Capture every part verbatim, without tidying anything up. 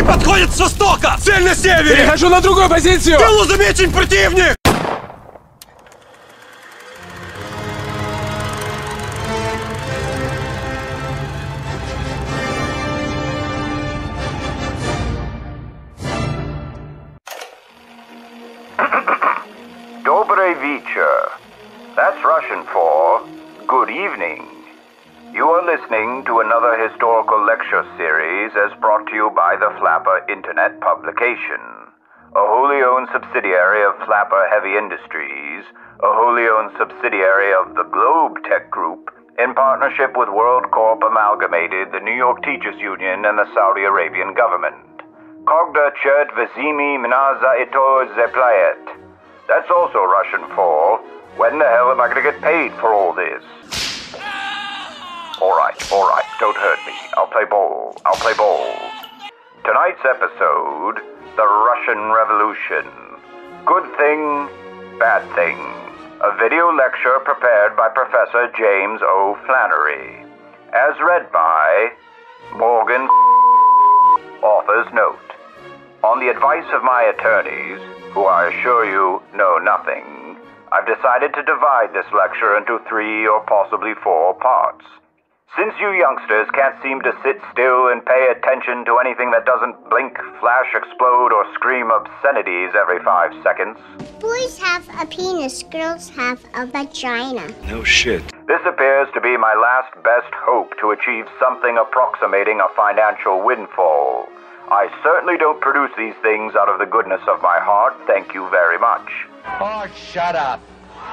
Подходит с востока! Цель на севере! Перехожу на другую позицию! В тылу замечен противник! Добрый вечер. That's Russian for good evening. You are listening to another historical lecture series as brought to you by the Flappr Internet publication, a wholly owned subsidiary of Flappr Heavy Industries, a wholly owned subsidiary of the Globe Tech Group, in partnership with World Corp Amalgamated, the New York Teachers Union, and the Saudi Arabian government. Kogda Chert Vezimi Minaza Ito Zeplayet. That's also Russian for, when the hell am I going to get paid for all this? Alright, alright, don't hurt me. I'll play ball. I'll play ball. Tonight's episode, the Russian Revolution. Good thing, bad thing. A video lecture prepared by Professor James O. Flannery. As read by Morgan. Author's note. On the advice of my attorneys, who I assure you know nothing, I've decided to divide this lecture into three or possibly four parts. Since you youngsters can't seem to sit still and pay attention to anything that doesn't blink, flash, explode, or scream obscenities every five seconds. Boys have a penis, girls have a vagina. No shit. This appears to be my last best hope to achieve something approximating a financial windfall. I certainly don't produce these things out of the goodness of my heart, thank you very much. Oh, shut up.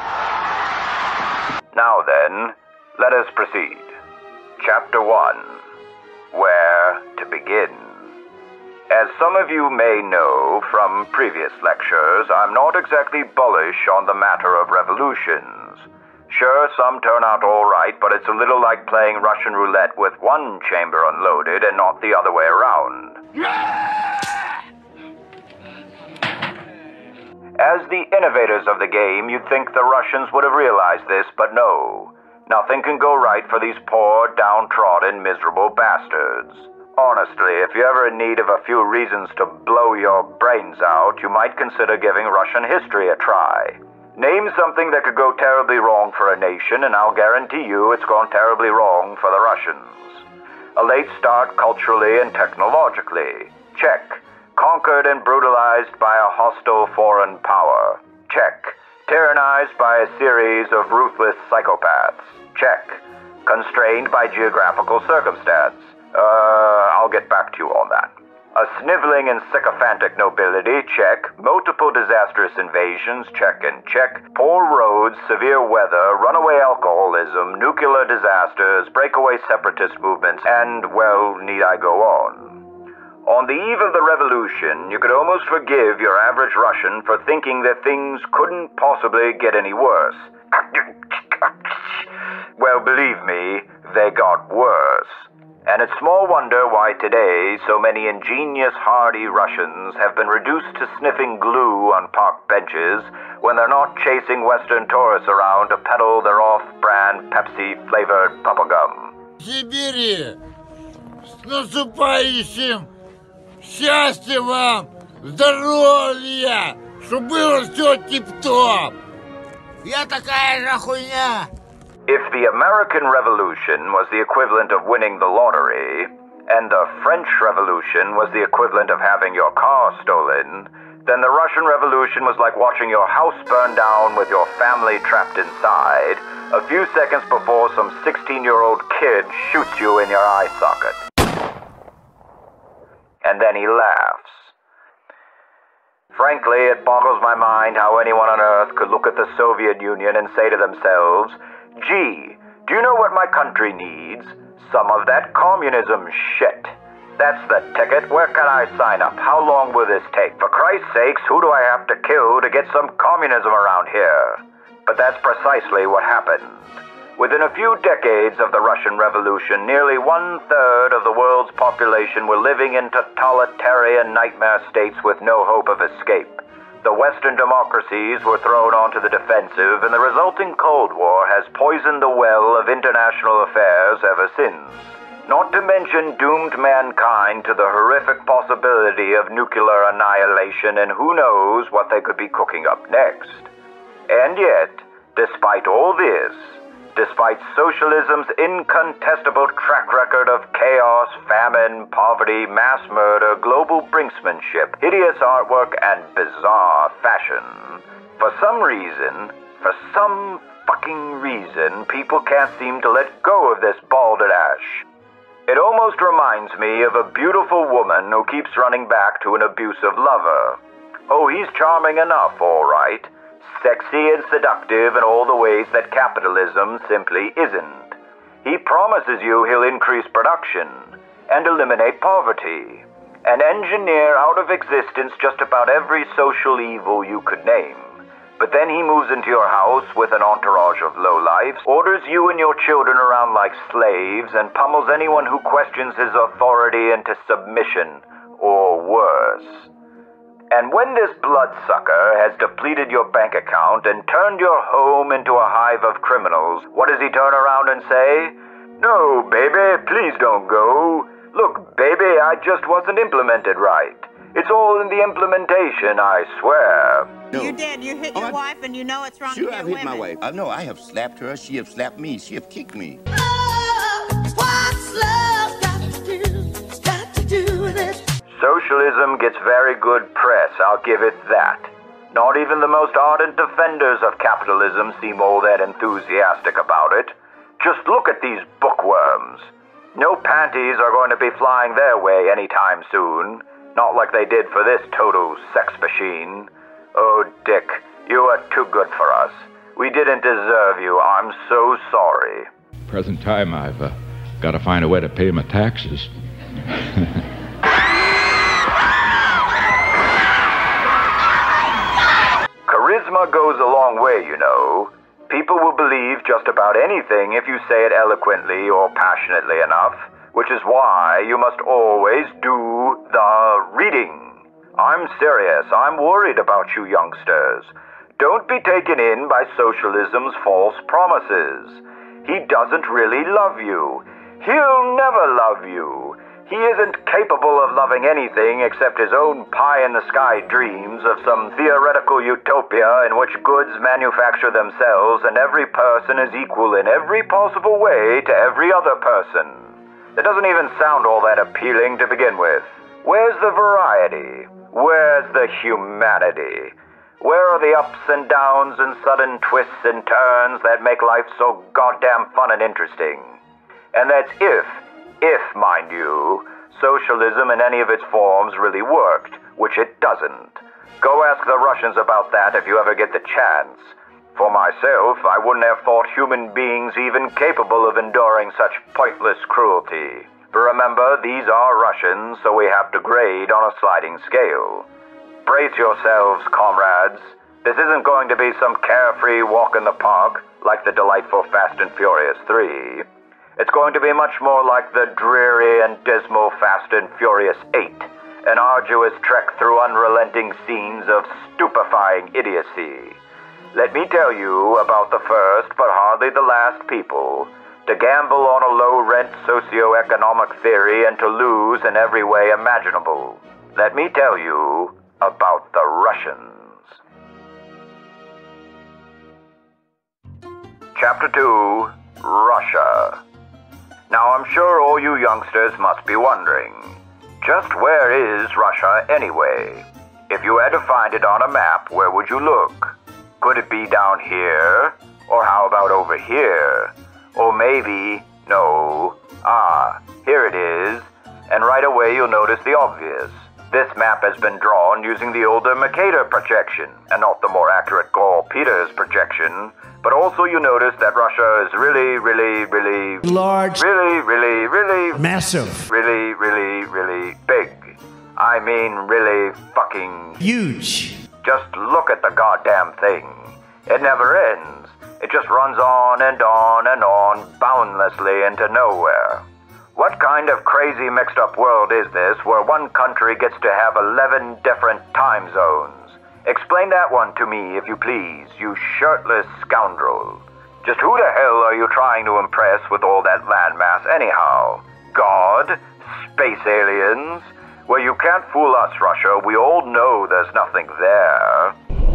Now then, let us proceed. Chapter one. Where to begin. As some of you may know from previous lectures, I'm not exactly bullish on the matter of revolutions. Sure, some turn out all right, but it's a little like playing Russian roulette with one chamber unloaded and not the other way around. As the innovators of the game, you'd think the Russians would have realized this, but no. Nothing can go right for these poor, downtrodden, miserable bastards. Honestly, if you're ever in need of a few reasons to blow your brains out, you might consider giving Russian history a try. Name something that could go terribly wrong for a nation, and I'll guarantee you it's gone terribly wrong for the Russians. A late start culturally and technologically. Check. Conquered and brutalized by a hostile foreign power. Check. Tyrannized by a series of ruthless psychopaths. Check. Constrained by geographical circumstance. Uh, I'll get back to you on that. A sniveling and sycophantic nobility, check. Multiple disastrous invasions, check and check. Poor roads, severe weather, runaway alcoholism, nuclear disasters, breakaway separatist movements, and, well, need I go on? On the eve of the revolution, you could almost forgive your average Russian for thinking that things couldn't possibly get any worse. Well, believe me, they got worse. And it's small wonder why today so many ingenious, hardy Russians have been reduced to sniffing glue on park benches when they're not chasing Western tourists around to peddle their off-brand Pepsi-flavored bubblegum. Сибири! С наступающим! Счастья вам! Здоровья! Чтобы было все тип-топ! Я такая же хуйня! If the American Revolution was the equivalent of winning the lottery, and the French Revolution was the equivalent of having your car stolen, then the Russian Revolution was like watching your house burn down with your family trapped inside, a few seconds before some sixteen-year-old kid shoots you in your eye socket. And then he laughs. Frankly, it boggles my mind how anyone on Earth could look at the Soviet Union and say to themselves, gee, do you know what my country needs? Some of that communism shit. That's the ticket. Where can I sign up? How long will this take? For Christ's sakes, who do I have to kill to get some communism around here? But that's precisely what happened. Within a few decades of the Russian Revolution, nearly one-third of the world's population were living in totalitarian nightmare states with no hope of escape. The Western democracies were thrown onto the defensive, and the resulting Cold War has poisoned the well of international affairs ever since. Not to mention doomed mankind to the horrific possibility of nuclear annihilation, and who knows what they could be cooking up next. And yet, despite all this, despite socialism's incontestable track record of chaos, famine, poverty, mass murder, global brinksmanship, hideous artwork, and bizarre fashion, for some reason, for some fucking reason, people can't seem to let go of this balderdash. It almost reminds me of a beautiful woman who keeps running back to an abusive lover. Oh, he's charming enough, all right. Sexy and seductive in all the ways that capitalism simply isn't. He promises you he'll increase production and eliminate poverty, and engineer out of existence just about every social evil you could name. But then he moves into your house with an entourage of lowlifes, orders you and your children around like slaves, and pummels anyone who questions his authority into submission, or worse. And when this bloodsucker has depleted your bank account and turned your home into a hive of criminals, what does he turn around and say? No, baby, please don't go. Look, baby, I just wasn't implemented right. It's all in the implementation, I swear. No. You did. You hit your oh, I... wife, and you know it's wrong sure, to hit I've hit women. my wife. Uh, no, I have slapped her. She have slapped me. She have kicked me. Oh, what's love got to do? Got to do with it. Socialism gets very good press, I'll give it that. Not even the most ardent defenders of capitalism seem all that enthusiastic about it. Just look at these bookworms. No panties are going to be flying their way anytime soon. Not like they did for this total sex machine. Oh, Dick, you are too good for us. We didn't deserve you. I'm so sorry. Present time, I've uh, got to find a way to pay my taxes. Charisma goes a long way, you know. People will believe just about anything if you say it eloquently or passionately enough, which is why you must always do the reading. I'm serious. I'm worried about you youngsters. Don't be taken in by socialism's false promises. He doesn't really love you. He'll never love you. He isn't capable of loving anything except his own pie-in-the-sky dreams of some theoretical utopia in which goods manufacture themselves and every person is equal in every possible way to every other person. It doesn't even sound all that appealing to begin with. Where's the variety? Where's the humanity? Where are the ups and downs and sudden twists and turns that make life so goddamn fun and interesting? And that's if, if, mind you, socialism in any of its forms really worked, which it doesn't. Go ask the Russians about that if you ever get the chance. For myself, I wouldn't have thought human beings even capable of enduring such pointless cruelty. But remember, these are Russians, so we have to grade on a sliding scale. Brace yourselves, comrades. This isn't going to be some carefree walk in the park like the delightful Fast and Furious three. It's going to be much more like the dreary and dismal Fast and Furious eight, an arduous trek through unrelenting scenes of stupefying idiocy. Let me tell you about the first but hardly the last people to gamble on a low-rent socio-economic theory and to lose in every way imaginable. Let me tell you about the Russians. Chapter two, Russia. Now, I'm sure all you youngsters must be wondering, just where is Russia anyway? If you had to find it on a map, where would you look? Could it be down here? Or how about over here? Or maybe, no, ah, here it is. And right away you'll notice the obvious. This map has been drawn using the older Mercator projection, and not the more accurate Gall-Peters projection. But also you notice that Russia is really, really, really... large. Really, really, really... massive. Really, really, really big. I mean really fucking... huge. Just look at the goddamn thing. It never ends. It just runs on and on and on, boundlessly into nowhere. What kind of crazy mixed up world is this where one country gets to have eleven different time zones? Explain that one to me, if you please, you shirtless scoundrel. Just who the hell are you trying to impress with all that landmass anyhow? God? Space aliens? Well, you can't fool us, Russia. We all know there's nothing there.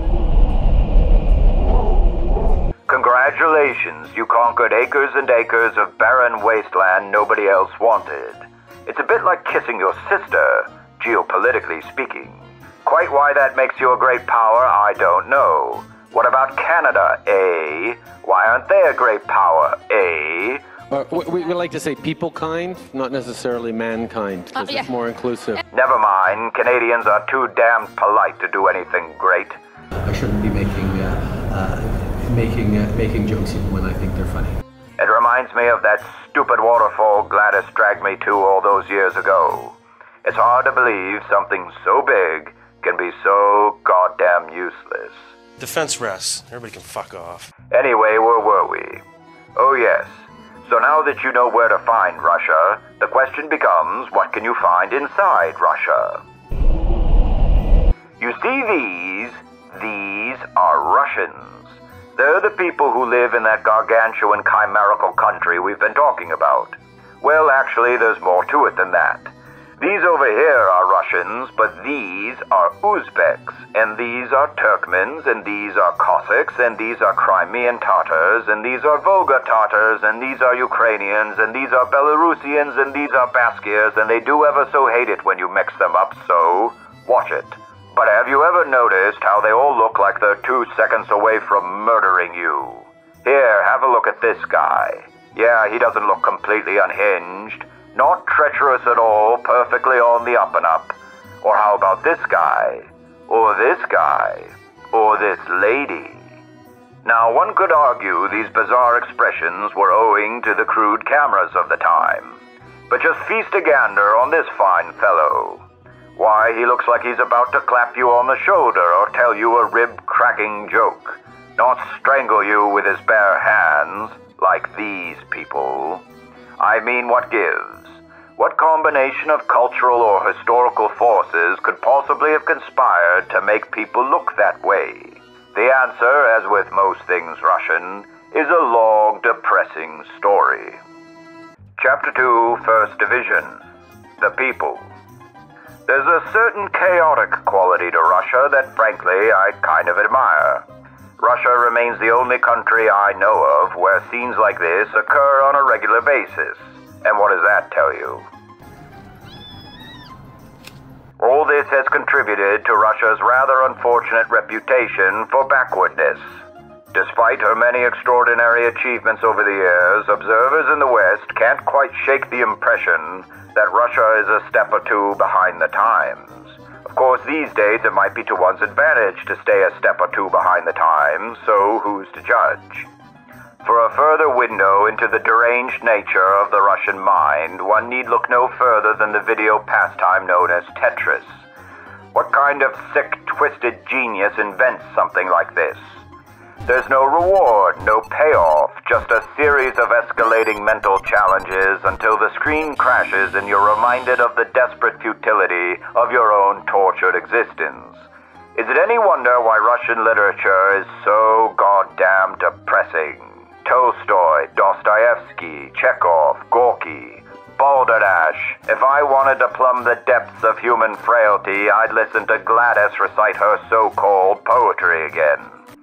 Congratulations, you conquered acres and acres of barren wasteland nobody else wanted. It's a bit like kissing your sister, geopolitically speaking. Quite why that makes you a great power, I don't know. What about Canada, eh? Why aren't they a great power, eh? Uh, we, we like to say people kind, not necessarily mankind, because uh, yeah. it's more inclusive. Never mind, Canadians are too damn polite to do anything great. I shouldn't be making uh, uh, making uh, making jokes even when I think they're funny. It reminds me of that stupid waterfall Gladys dragged me to all those years ago. It's hard to believe something so big can be so goddamn useless. Defense rests. Everybody can fuck off. Anyway, where were we? Oh yes. So now that you know where to find Russia, the question becomes, what can you find inside Russia? You see these? These are Russians. They're the people who live in that gargantuan chimerical country we've been talking about. Well, actually, there's more to it than that. These over here are Russians, but these are Uzbeks, and these are Turkmens, and these are Cossacks, and these are Crimean Tatars, and these are Volga Tatars, and these are Ukrainians, and these are Belarusians, and these are Baskiers, and they do ever so hate it when you mix them up, so watch it. But have you ever noticed how they all look like they're two seconds away from murdering you? Here, have a look at this guy. Yeah, he doesn't look completely unhinged. Not treacherous at all, perfectly on the up and up. Or how about this guy? Or this guy? Or this lady? Now, one could argue these bizarre expressions were owing to the crude cameras of the time. But just feast a gander on this fine fellow. Why, he looks like he's about to clap you on the shoulder or tell you a rib-cracking joke. Not strangle you with his bare hands, like these people. I mean, what gives? What combination of cultural or historical forces could possibly have conspired to make people look that way? The answer, as with most things Russian, is a long, depressing story. Chapter two, First Division. The People. There's a certain chaotic quality to Russia that, frankly, I kind of admire. Russia remains the only country I know of where scenes like this occur on a regular basis. And what does that tell you? All this has contributed to Russia's rather unfortunate reputation for backwardness. Despite her many extraordinary achievements over the years, observers in the West can't quite shake the impression that Russia is a step or two behind the times. Of course, these days it might be to one's advantage to stay a step or two behind the times, so who's to judge? For a further window into the deranged nature of the Russian mind, one need look no further than the video pastime known as Tetris. What kind of sick, twisted genius invents something like this? There's no reward, no payoff, just a series of escalating mental challenges until the screen crashes and you're reminded of the desperate futility of your own tortured existence. Is it any wonder why Russian literature is so goddamn depressing? Tolstoy, Dostoevsky, Chekhov, Gorky, Balderdash. If I wanted to plumb the depths of human frailty, I'd listen to Gladys recite her so-called poetry again.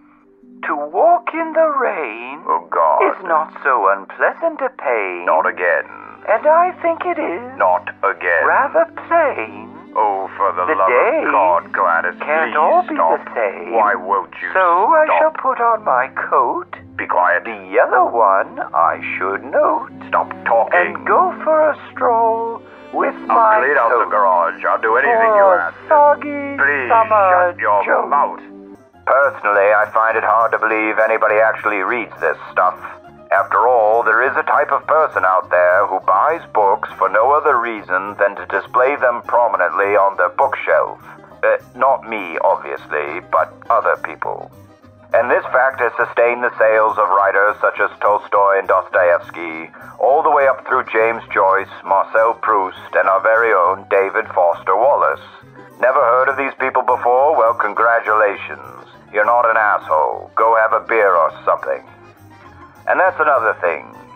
To walk in the rain oh God. Is not so unpleasant a pain. Not again. And I think it is. Not again. Rather plain. Oh, for the, the love of God, Gladys, can't please all be stop. The same. Why won't you So stop? I shall put on my coat. Be quiet. The yellow one, I should note. Stop talking. And go for a stroll with I'll my I'll clean out the garage. I'll do anything you ask. Soggy please summer shut your joke. Mouth. Personally, I find it hard to believe anybody actually reads this stuff. After all, there is a type of person out there who buys books for no other reason than to display them prominently on their bookshelf. Uh, not me, obviously, but other people. And this fact has sustained the sales of writers such as Tolstoy and Dostoevsky, all the way up through James Joyce, Marcel Proust, and our very own David Foster Wallace. Never heard of these people before? Well, congratulations. You're not an asshole. Go have a beer or something. And that's another thing.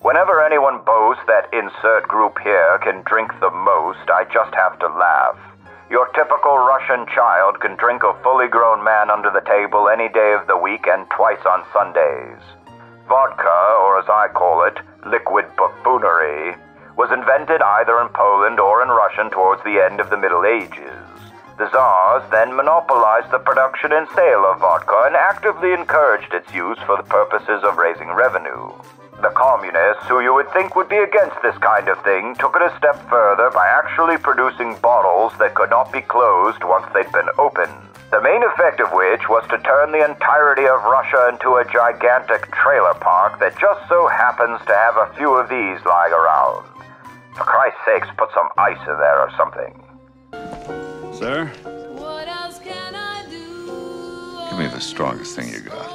Whenever anyone boasts that insert group here can drink the most, I just have to laugh. Your typical Russian child can drink a fully grown man under the table any day of the week and twice on Sundays. Vodka, or as I call it, liquid buffoonery, was invented either in Poland or in Russia towards the end of the Middle Ages. The Tsars then monopolized the production and sale of vodka and actively encouraged its use for the purposes of raising revenue. The communists, who you would think would be against this kind of thing, took it a step further by actually producing bottles that could not be closed once they'd been opened. The main effect of which was to turn the entirety of Russia into a gigantic trailer park that just so happens to have a few of these lying around. For Christ's sakes, put some ice in there or something. Sir? What else can I do? Give me the strongest thing you got.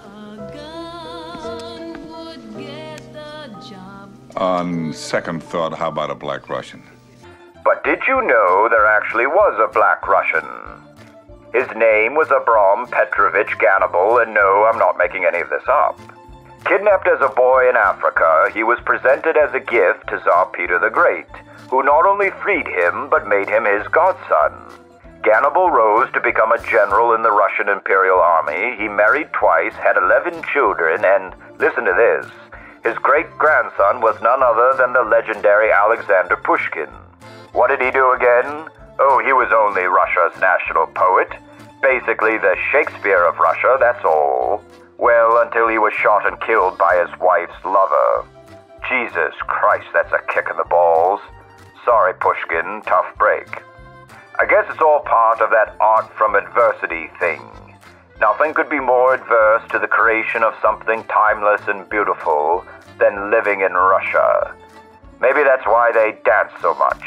On second thought, how about a black Russian? But did you know there actually was a black Russian? His name was Abram Petrovich Ganable, and no, I'm not making any of this up. Kidnapped as a boy in Africa, he was presented as a gift to Tsar Peter the Great, who not only freed him, but made him his godson. Ganable rose to become a general in the Russian Imperial Army. He married twice, had eleven children, and listen to this, his great-grandson was none other than the legendary Alexander Pushkin. What did he do again? Oh, he was only Russia's national poet. Basically the Shakespeare of Russia, that's all. Well, until he was shot and killed by his wife's lover. Jesus Christ, that's a kick in the balls. Sorry, Pushkin, tough break. I guess it's all part of that art from adversity thing. Nothing could be more adverse to the creation of something timeless and beautiful than living in Russia. Maybe that's why they dance so much.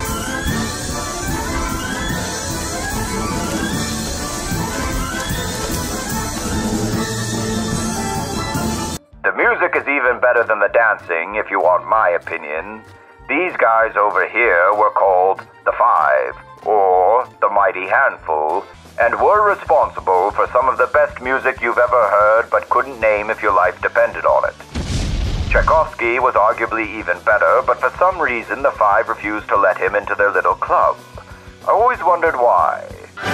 The music is even better than the dancing, if you want my opinion. These guys over here were called the Five, or the Mighty Handful, and were responsible for some of the best music you've ever heard but couldn't name if your life depended on it. Tchaikovsky was arguably even better, but for some reason the Five refused to let him into their little club. I always wondered why.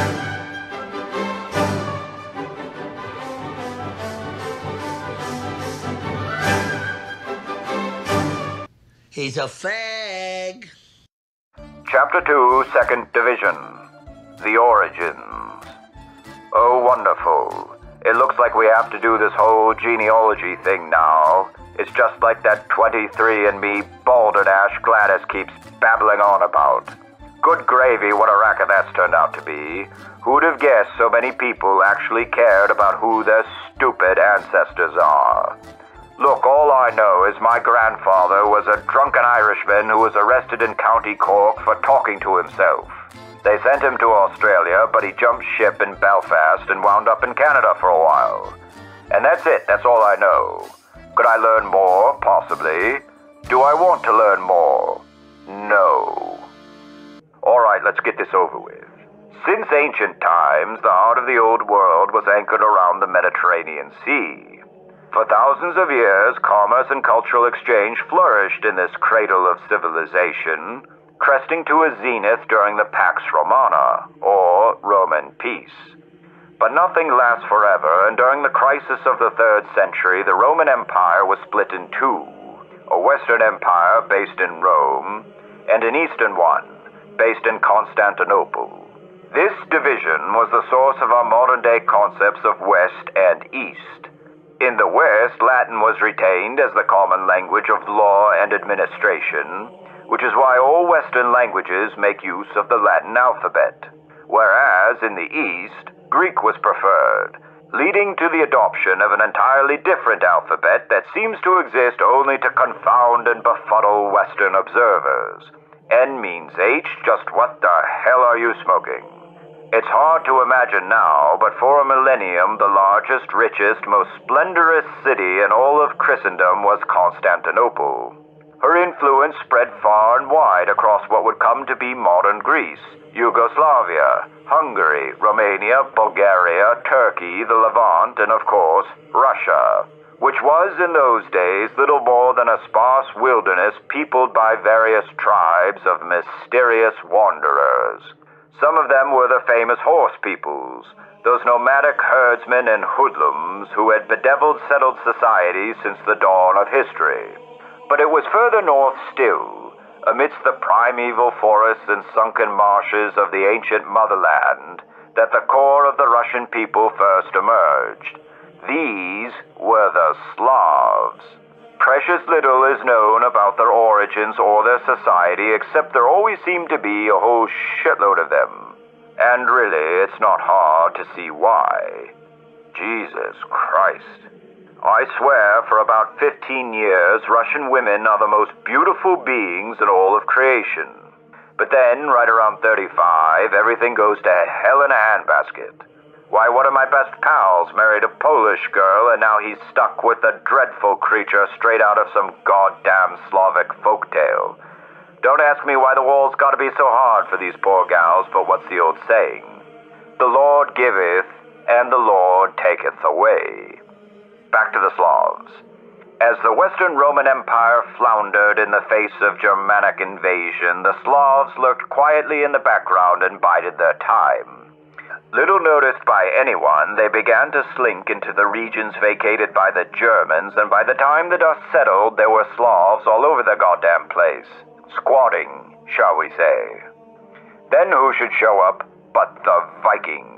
He's a fag. Chapter two, Second Division. The Origins. Oh, wonderful. It looks like we have to do this whole genealogy thing now. It's just like that twenty-three and me balderdash Gladys keeps babbling on about. Good gravy, what a racket that's turned out to be. Who'd have guessed so many people actually cared about who their stupid ancestors are? Look, all I know is my grandfather was a drunken Irishman who was arrested in County Cork for talking to himself. They sent him to Australia, but he jumped ship in Belfast and wound up in Canada for a while. And that's it, that's all I know. Could I learn more? Possibly. Do I want to learn more? No. Alright, let's get this over with. Since ancient times, the heart of the old world was anchored around the Mediterranean Sea. For thousands of years, commerce and cultural exchange flourished in this cradle of civilization, cresting to a zenith during the Pax Romana, or Roman peace. But nothing lasts forever, and during the crisis of the third century, the Roman Empire was split in two. A Western Empire based in Rome, and an Eastern one based in Constantinople. This division was the source of our modern-day concepts of West and East. In the West, Latin was retained as the common language of law and administration, which is why all Western languages make use of the Latin alphabet. Whereas in the East, Greek was preferred, leading to the adoption of an entirely different alphabet that seems to exist only to confound and befuddle Western observers. N means H, just what the hell are you smoking? It's hard to imagine now, but for a millennium, the largest, richest, most splendorous city in all of Christendom was Constantinople. Her influence spread far and wide across what would come to be modern Greece, Yugoslavia, Hungary, Romania, Bulgaria, Turkey, the Levant, and of course, Russia. which was in those days little more than a sparse wilderness peopled by various tribes of mysterious wanderers. Some of them were the famous horse peoples, those nomadic herdsmen and hoodlums who had bedeviled settled society since the dawn of history. But it was further north still, amidst the primeval forests and sunken marshes of the ancient motherland, that the core of the Russian people first emerged. These were the Slavs. Precious little is known about their origins or their society, except there always seemed to be a whole shitload of them. And really, it's not hard to see why. Jesus Christ. I swear, for about fifteen years, Russian women are the most beautiful beings in all of creation. But then, right around thirty-five, everything goes to hell in a handbasket. Why, one of my best pals married a Polish girl, and now he's stuck with a dreadful creature straight out of some goddamn Slavic folktale. Don't ask me why the wall's gotta be so hard for these poor gals, but what's the old saying? The Lord giveth, and the Lord taketh away. Back to the Slavs. As the Western Roman Empire floundered in the face of Germanic invasion, the Slavs lurked quietly in the background and bided their time. Little noticed by anyone, they began to slink into the regions vacated by the Germans, and by the time the dust settled, there were Slavs all over the goddamn place. Squatting, shall we say. Then who should show up but the Vikings?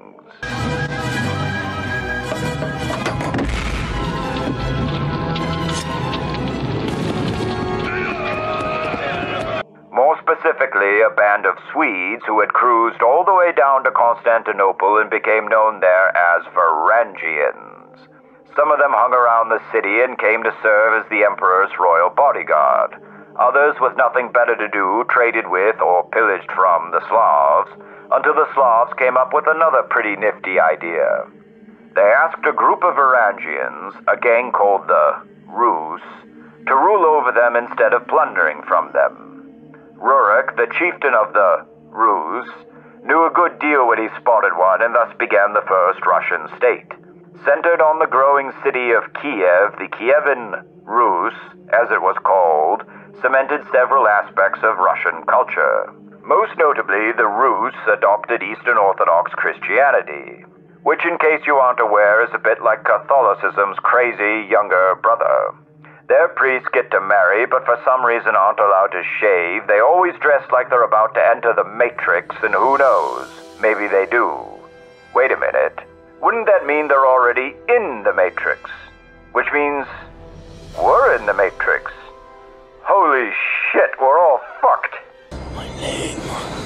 More specifically, a band of Swedes who had cruised all the way down to Constantinople and became known there as Varangians. Some of them hung around the city and came to serve as the emperor's royal bodyguard. Others, with nothing better to do, traded with or pillaged from the Slavs, until the Slavs came up with another pretty nifty idea. They asked a group of Varangians, a gang called the Rus, to rule over them instead of plundering from them. Rurik, the chieftain of the Rus, knew a good deal when he spotted one, and thus began the first Russian state. Centered on the growing city of Kiev, the Kievan Rus, as it was called, cemented several aspects of Russian culture. Most notably, the Rus adopted Eastern Orthodox Christianity, which, in case you aren't aware, is a bit like Catholicism's crazy younger brother. Their priests get to marry, but for some reason aren't allowed to shave. They always dress like they're about to enter the Matrix, and who knows, maybe they do. Wait a minute. Wouldn't that mean they're already in the Matrix? Which means we're in the Matrix. Holy shit, we're all fucked. My name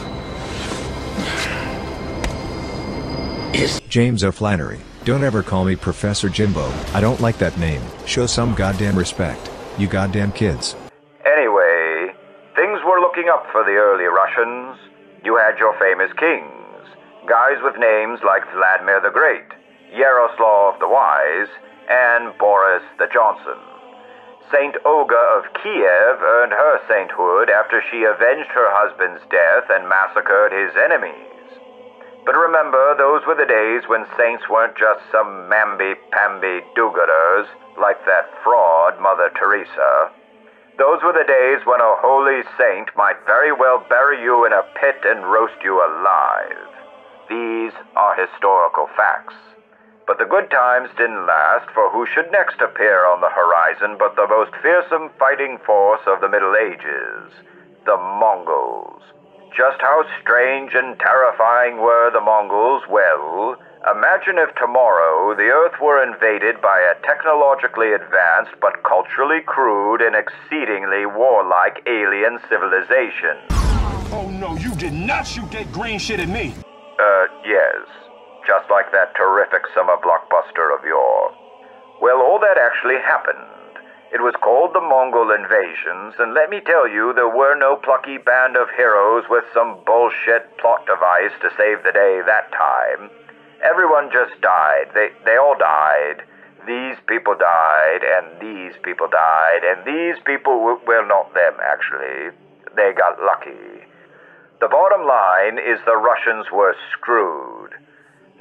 is James O'Flannery. Don't ever call me Professor Jimbo. I don't like that name. Show some goddamn respect, you goddamn kids. Anyway, things were looking up for the early Russians. You had your famous kings, guys with names like Vladimir the Great, Yaroslav the Wise, and Boris the Johnson. Saint Olga of Kiev earned her sainthood after she avenged her husband's death and massacred his enemies. But remember, those were the days when saints weren't just some mamby-pamby do-gooders like that fraud Mother Teresa. Those were the days when a holy saint might very well bury you in a pit and roast you alive. These are historical facts. But the good times didn't last, for who should next appear on the horizon but the most fearsome fighting force of the Middle Ages, the Mongols. Just how strange and terrifying were the Mongols? Well, imagine if tomorrow the Earth were invaded by a technologically advanced but culturally crude and exceedingly warlike alien civilization. Oh no, you did not shoot that green shit at me! Uh, yes. Just like that terrific summer blockbuster of yore. Well, all that actually happened. It was called the Mongol invasions, and let me tell you, there were no plucky band of heroes with some bullshit plot device to save the day that time. Everyone just died. They, they all died. These people died, and these people died, and these people, well, not them, actually. They got lucky. The bottom line is the Russians were screwed.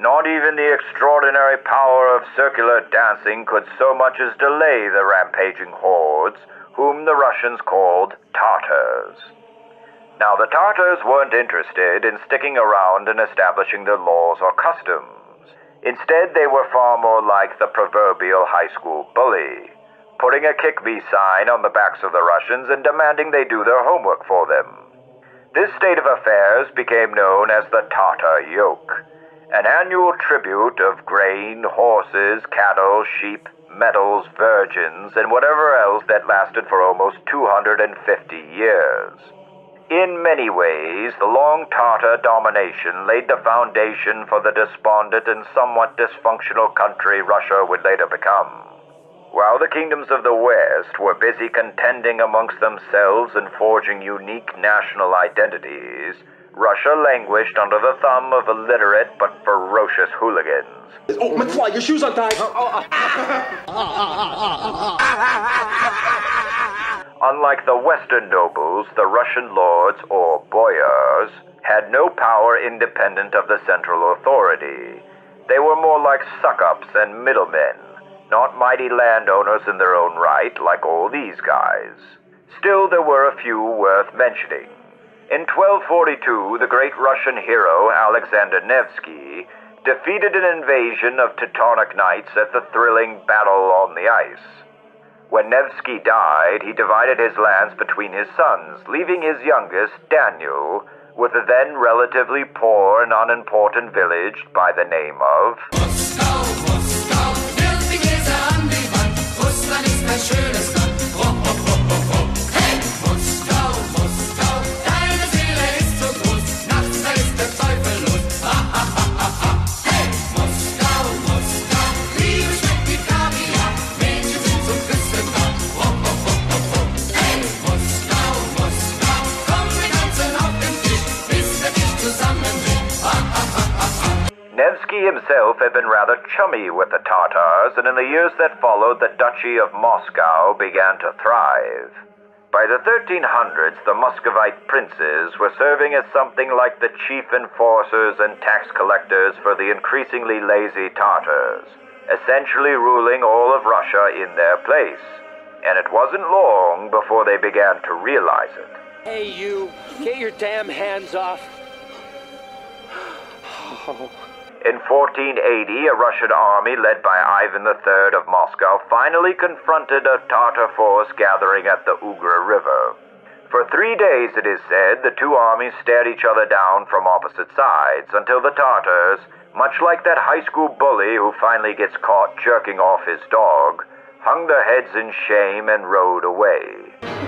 Not even the extraordinary power of circular dancing could so much as delay the rampaging hordes, whom the Russians called Tatars. Now, the Tatars weren't interested in sticking around and establishing their laws or customs. Instead, they were far more like the proverbial high school bully, putting a kick-me sign on the backs of the Russians and demanding they do their homework for them. This state of affairs became known as the Tatar yoke, an annual tribute of grain, horses, cattle, sheep, metals, virgins, and whatever else that lasted for almost two hundred fifty years. In many ways, the long Tatar domination laid the foundation for the despondent and somewhat dysfunctional country Russia would later become. While the kingdoms of the West were busy contending amongst themselves and forging unique national identities, Russia languished under the thumb of illiterate but ferocious hooligans. Oh, McFly, your shoes untied! Unlike the Western nobles, the Russian lords, or boyars, had no power independent of the central authority. They were more like suck-ups and middlemen, not mighty landowners in their own right, like all these guys. Still, there were a few worth mentioning. In twelve forty-two, the great Russian hero Alexander Nevsky defeated an invasion of Teutonic knights at the thrilling Battle on the Ice. When Nevsky died, he divided his lands between his sons, leaving his youngest, Daniel, with a then relatively poor and unimportant village by the name of Vostok, Vostok, building is an die Wand, Russland ist ein schönes Land, ho, ho, ho, ho, ho. Hey, Vostok, Vostok, deine Seele ist so groß, nachts da ist der Teufel los, ha, ha, ha, ha, ha. Hey, Moskau, Moskau, Liebe schmeckt wie Kaviar, Mädchen sind zum Küssen da, ho, ho, ho, ho, ho. Hey, Moskau, Moskau, komm, wir tanzen auf dem Tisch, bis der Tisch zusammenbricht, ha, ha, ha, ha, ha. Nevsky himself had been rather chummy with the Tatars, and in the years that followed, the Duchy of Moscow began to thrive. By the thirteen hundreds, the Muscovite princes were serving as something like the chief enforcers and tax collectors for the increasingly lazy Tatars, essentially ruling all of Russia in their place. And it wasn't long before they began to realize it. Hey, you, get your damn hands off. Oh. In fourteen eighty, a Russian army led by Ivan the Third of Moscow finally confronted a Tatar force gathering at the Ugra River. For three days, it is said, the two armies stared each other down from opposite sides until the Tatars, much like that high school bully who finally gets caught jerking off his dog, hung their heads in shame and rode away.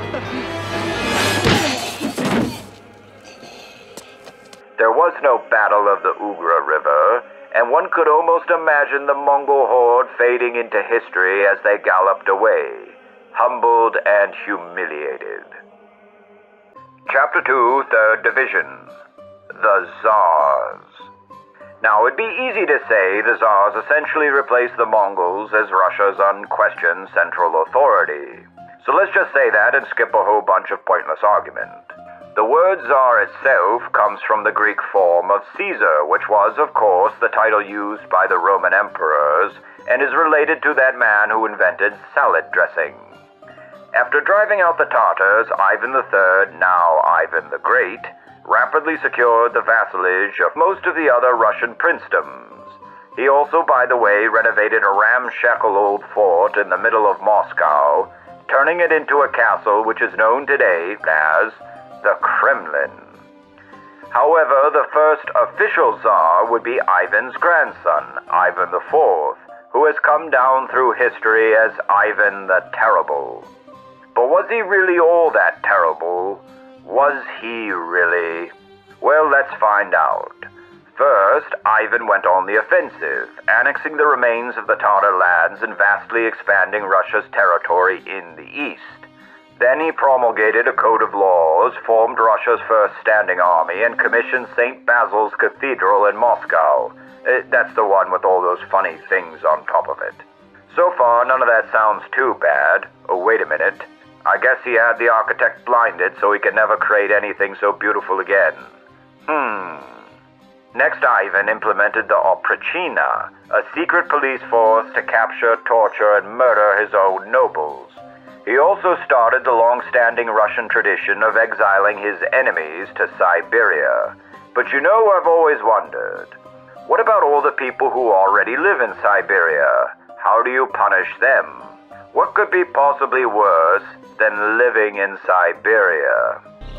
There was no battle of the Ugra River, and one could almost imagine the Mongol horde fading into history as they galloped away, humbled and humiliated. Chapter two, Third Division. The Tsars. Now, it'd be easy to say the Tsars essentially replaced the Mongols as Russia's unquestioned central authority. So let's just say that and skip a whole bunch of pointless argument. The word Tsar itself comes from the Greek form of Caesar, which was, of course, the title used by the Roman emperors, and is related to that man who invented salad dressing. After driving out the Tatars, Ivan the Third, now Ivan the Great, rapidly secured the vassalage of most of the other Russian princedoms. He also, by the way, renovated a ramshackle old fort in the middle of Moscow, turning it into a castle which is known today as the Kremlin. However, the first official Tsar would be Ivan's grandson, Ivan the Fourth, who has come down through history as Ivan the Terrible. But was he really all that terrible? Was he really? Well, let's find out. First, Ivan went on the offensive, annexing the remains of the Tatar lands and vastly expanding Russia's territory in the east. Then he promulgated a code of laws, formed Russia's first standing army, and commissioned Saint Basil's Cathedral in Moscow. Uh, that's the one with all those funny things on top of it. So far, none of that sounds too bad. Oh, wait a minute. I guess he had the architect blinded so he could never create anything so beautiful again. Hmm. Next, Ivan implemented the Oprichnina, a secret police force to capture, torture, and murder his own nobles. He also started the long-standing Russian tradition of exiling his enemies to Siberia. But you know, I've always wondered, what about all the people who already live in Siberia? How do you punish them? What could be possibly worse than living in Siberia?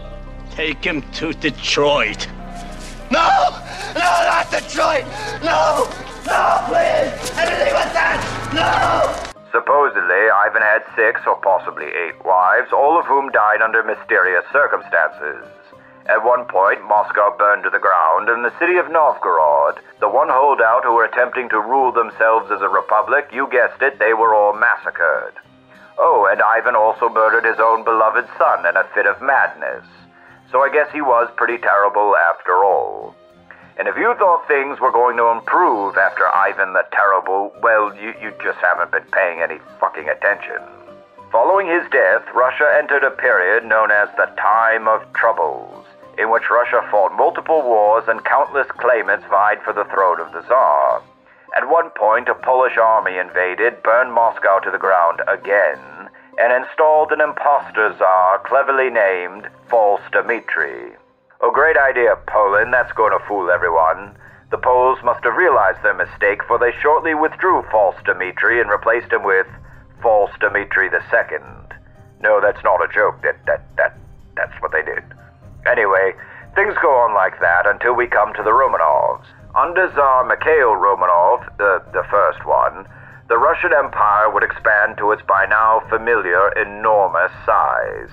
Take him to Detroit. No! No, not Detroit! No! No, please! Anything but that! No! Supposedly, Ivan had six or possibly eight wives, all of whom died under mysterious circumstances. At one point, Moscow burned to the ground, and the city of Novgorod, the one holdout who were attempting to rule themselves as a republic, you guessed it, they were all massacred. Oh, and Ivan also murdered his own beloved son in a fit of madness. So I guess he was pretty terrible after all. And if you thought things were going to improve after Ivan the Terrible, well, you, you just haven't been paying any fucking attention. Following his death, Russia entered a period known as the Time of Troubles, in which Russia fought multiple wars and countless claimants vied for the throne of the Tsar. At one point, a Polish army invaded, burned Moscow to the ground again, and installed an imposter Tsar cleverly named False Dimtry. Oh, great idea, Poland. That's going to fool everyone. The Poles must have realized their mistake, for they shortly withdrew False Dimtry and replaced him with False Dimtry the Second. No, that's not a joke. That, that, that, that's what they did. Anyway, things go on like that until we come to the Romanovs. Under Tsar Mikhail Romanov, the, the first one, the Russian Empire would expand to its by now familiar enormous size.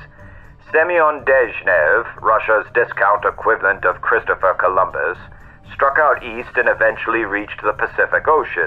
Semyon Dezhnev, Russia's discount equivalent of Christopher Columbus, struck out east and eventually reached the Pacific Ocean.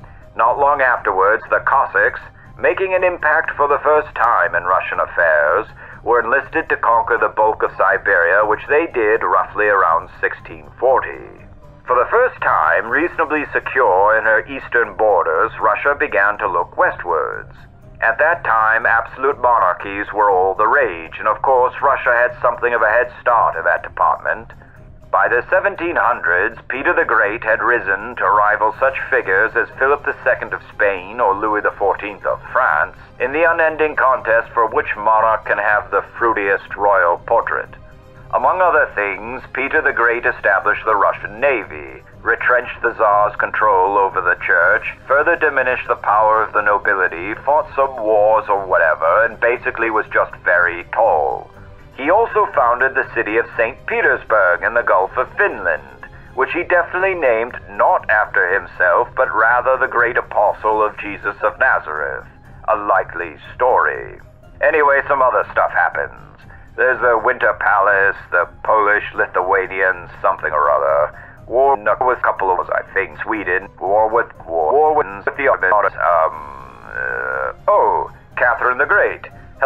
Not long afterwards, the Cossacks, making an impact for the first time in Russian affairs, were enlisted to conquer the bulk of Siberia, which they did roughly around sixteen forty. For the first time, reasonably secure in her eastern borders, Russia began to look westwards. At that time, absolute monarchies were all the rage, and of course, Russia had something of a head start in that department. By the seventeen hundreds, Peter the Great had risen to rival such figures as Philip the Second of Spain or Louis the Fourteenth of France in the unending contest for which monarch can have the fruitiest royal portrait. Among other things, Peter the Great established the Russian Navy, retrenched the Tsar's control over the church, further diminished the power of the nobility, fought some wars or whatever, and basically was just very tall. He also founded the city of Saint Petersburg in the Gulf of Finland, which he definitely named not after himself, but rather the great apostle of Jesus of Nazareth. A likely story. Anyway, some other stuff happens. There's the Winter Palace, the Polish-Lithuanian something or other, war with a couple of, I think, Sweden, war with, war, war with the, um, uh, oh, Catherine the Great.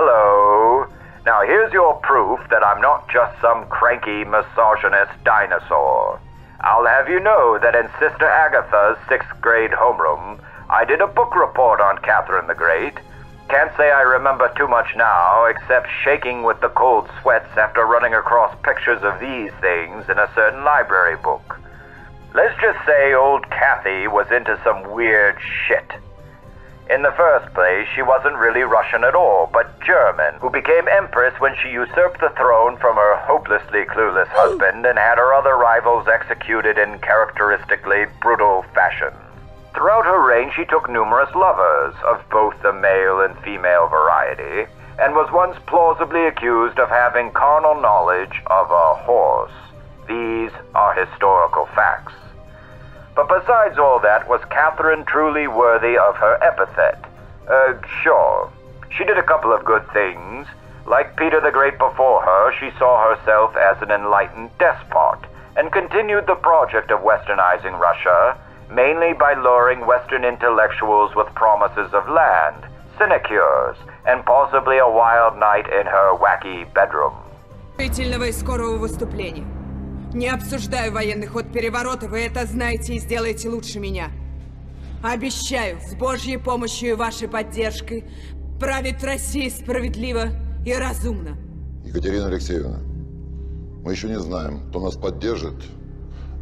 Hello. Now here's your proof that I'm not just some cranky, misogynist dinosaur. I'll have you know that in Sister Agatha's sixth grade homeroom, I did a book report on Catherine the Great. Can't say I remember too much now, except shaking with the cold sweats after running across pictures of these things in a certain library book. Let's just say old Cathy was into some weird shit. In the first place, she wasn't really Russian at all, but German, who became empress when she usurped the throne from her hopelessly clueless husband and had her other rivals executed in characteristically brutal fashion. Throughout her reign, she took numerous lovers, of both the male and female variety, and was once plausibly accused of having carnal knowledge of a horse. These are historical facts. But besides all that, was Catherine truly worthy of her epithet? Uh, sure. She did a couple of good things. Like Peter the Great before her, she saw herself as an enlightened despot, and continued the project of westernizing Russia, mainly by luring Western intellectuals with promises of land, sinecures, and possibly a wild night in her wacky bedroom. И скорого выступления. Не обсуждаю военный ход переворота, вы это знаете и сделаете лучше меня. Обещаю, с Божьей помощью и вашей поддержкой, править Россией справедливо и разумно. Екатерина Алексеевна, мы еще не знаем, кто нас поддержит,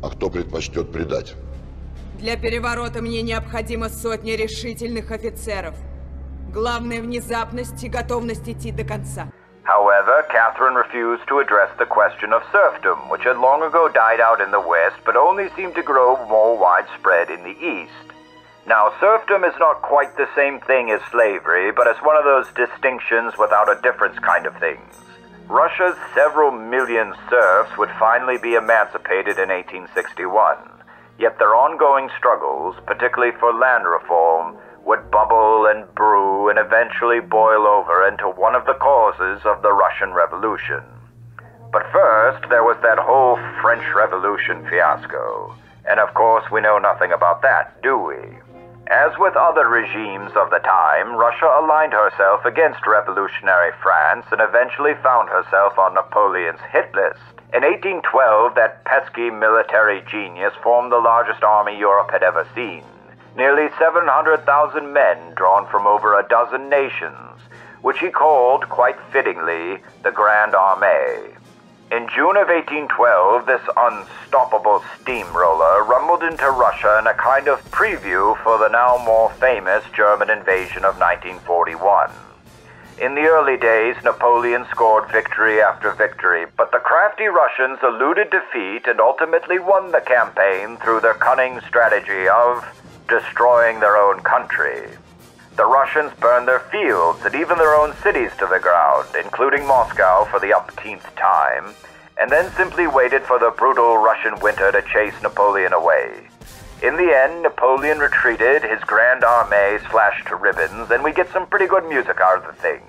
а кто предпочтет предать. Для переворота мне необходимо сотня решительных офицеров. Главное — внезапность и готовность идти до конца. However, Catherine refused to address the question of serfdom, which had long ago died out in the West, but only seemed to grow more widespread in the East. Now, serfdom is not quite the same thing as slavery, but it's one of those distinctions without a difference kind of things. Russia's several million serfs would finally be emancipated in eighteen sixty-one, yet their ongoing struggles, particularly for land reform, would bubble and brew and eventually boil over into one of the causes of the Russian Revolution. But first, there was that whole French Revolution fiasco. And of course, we know nothing about that, do we? As with other regimes of the time, Russia aligned herself against revolutionary France and eventually found herself on Napoleon's hit list. In eighteen twelve, that pesky military genius formed the largest army Europe had ever seen. Nearly seven hundred thousand men drawn from over a dozen nations, which he called, quite fittingly, the Grand Armée. In June of eighteen twelve, this unstoppable steamroller rumbled into Russia in a kind of preview for the now more famous German invasion of nineteen forty-one. In the early days, Napoleon scored victory after victory, but the crafty Russians eluded defeat and ultimately won the campaign through their cunning strategy of destroying their own country. The Russians burned their fields and even their own cities to the ground, including Moscow for the umpteenth time, and then simply waited for the brutal Russian winter to chase Napoleon away. In the end, Napoleon retreated, his Grand Armée slashed to ribbons, and we get some pretty good music out of the thing.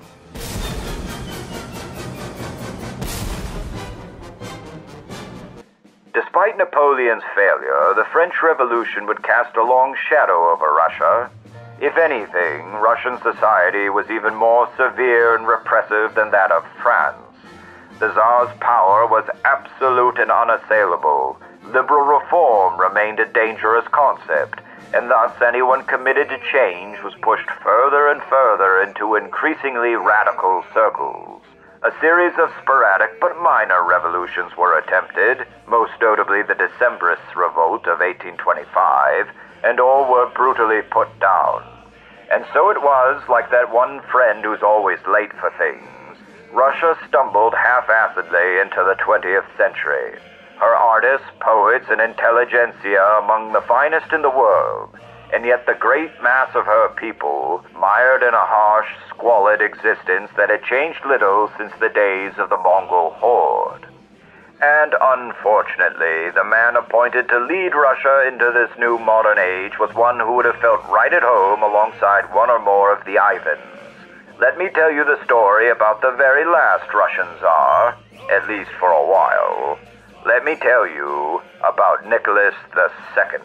Despite Napoleon's failure, the French Revolution would cast a long shadow over Russia. If anything, Russian society was even more severe and repressive than that of France. The Tsar's power was absolute and unassailable. Liberal reform remained a dangerous concept, and thus anyone committed to change was pushed further and further into increasingly radical circles. A series of sporadic but minor revolutions were attempted, most notably the Decembrists' revolt of eighteen twenty-five, and all were brutally put down. And so it was, like that one friend who's always late for things, Russia stumbled half-assedly into the twentieth century. Her artists, poets, and intelligentsia among the finest in the world, and yet the great mass of her people, mired in a harsh, squalid existence that had changed little since the days of the Mongol horde. And unfortunately, the man appointed to lead Russia into this new modern age was one who would have felt right at home alongside one or more of the Ivans. Let me tell you the story about the very last Russian Tsar, at least for a while. Let me tell you about Nicholas the Second.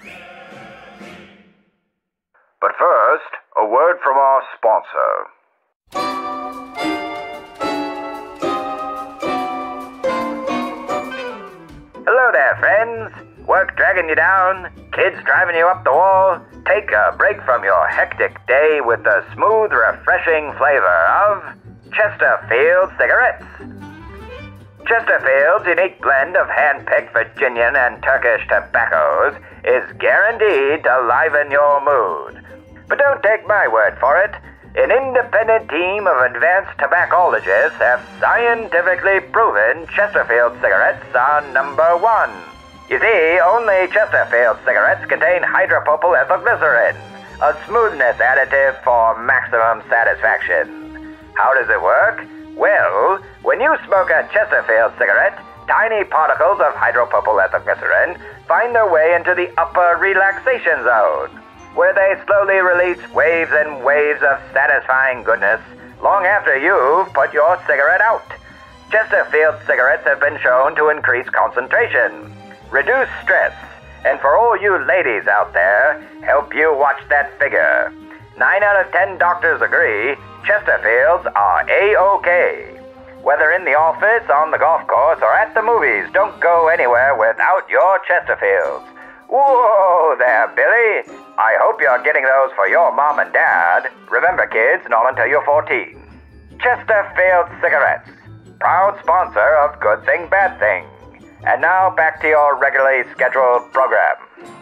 But first, a word from our sponsor. Hello there, friends. Work dragging you down? Kids driving you up the wall? Take a break from your hectic day with the smooth, refreshing flavor of Chesterfield cigarettes. Chesterfield's unique blend of hand-picked Virginian and Turkish tobaccos is guaranteed to liven your mood. But don't take my word for it. An independent team of advanced tobaccologists have scientifically proven Chesterfield cigarettes are number one. You see, only Chesterfield cigarettes contain hydropropyl ethylglycerin, a smoothness additive for maximum satisfaction. How does it work? Well, when you smoke a Chesterfield cigarette, tiny particles of hydropropyl ethylglycerin find their way into the upper relaxation zone, where they slowly release waves and waves of satisfying goodness long after you've put your cigarette out. Chesterfield cigarettes have been shown to increase concentration, reduce stress, and for all you ladies out there, help you watch that figure. Nine out of ten doctors agree Chesterfields are A-OK. Whether in the office, on the golf course, or at the movies, don't go anywhere without your Chesterfields. Whoa there, Billy. I hope you're getting those for your mom and dad. Remember, kids, not until you're fourteen. Chesterfield Cigarettes, proud sponsor of Good Thing, Bad Thing. And now back to your regularly scheduled program.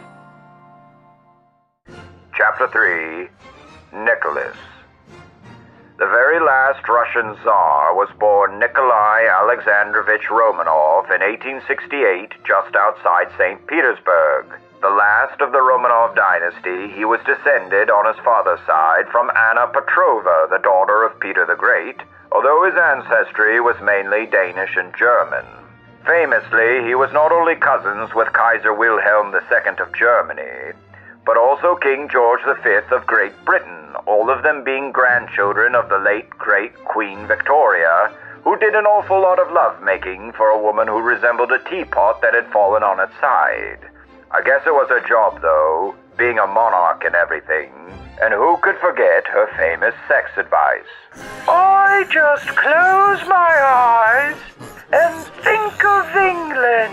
Chapter three, Nicholas. The very last Russian Tsar was born Nikolai Alexandrovich Romanov in eighteen sixty-eight, just outside Saint Petersburg. The last of the Romanov dynasty, he was descended on his father's side from Anna Petrova, the daughter of Peter the Great, although his ancestry was mainly Danish and German. Famously, he was not only cousins with Kaiser Wilhelm the Second of Germany, but also King George the Fifth of Great Britain, all of them being grandchildren of the late great Queen Victoria, who did an awful lot of lovemaking for a woman who resembled a teapot that had fallen on its side. I guess it was her job, though, being a monarch and everything, and who could forget her famous sex advice? I just close my eyes and think of England.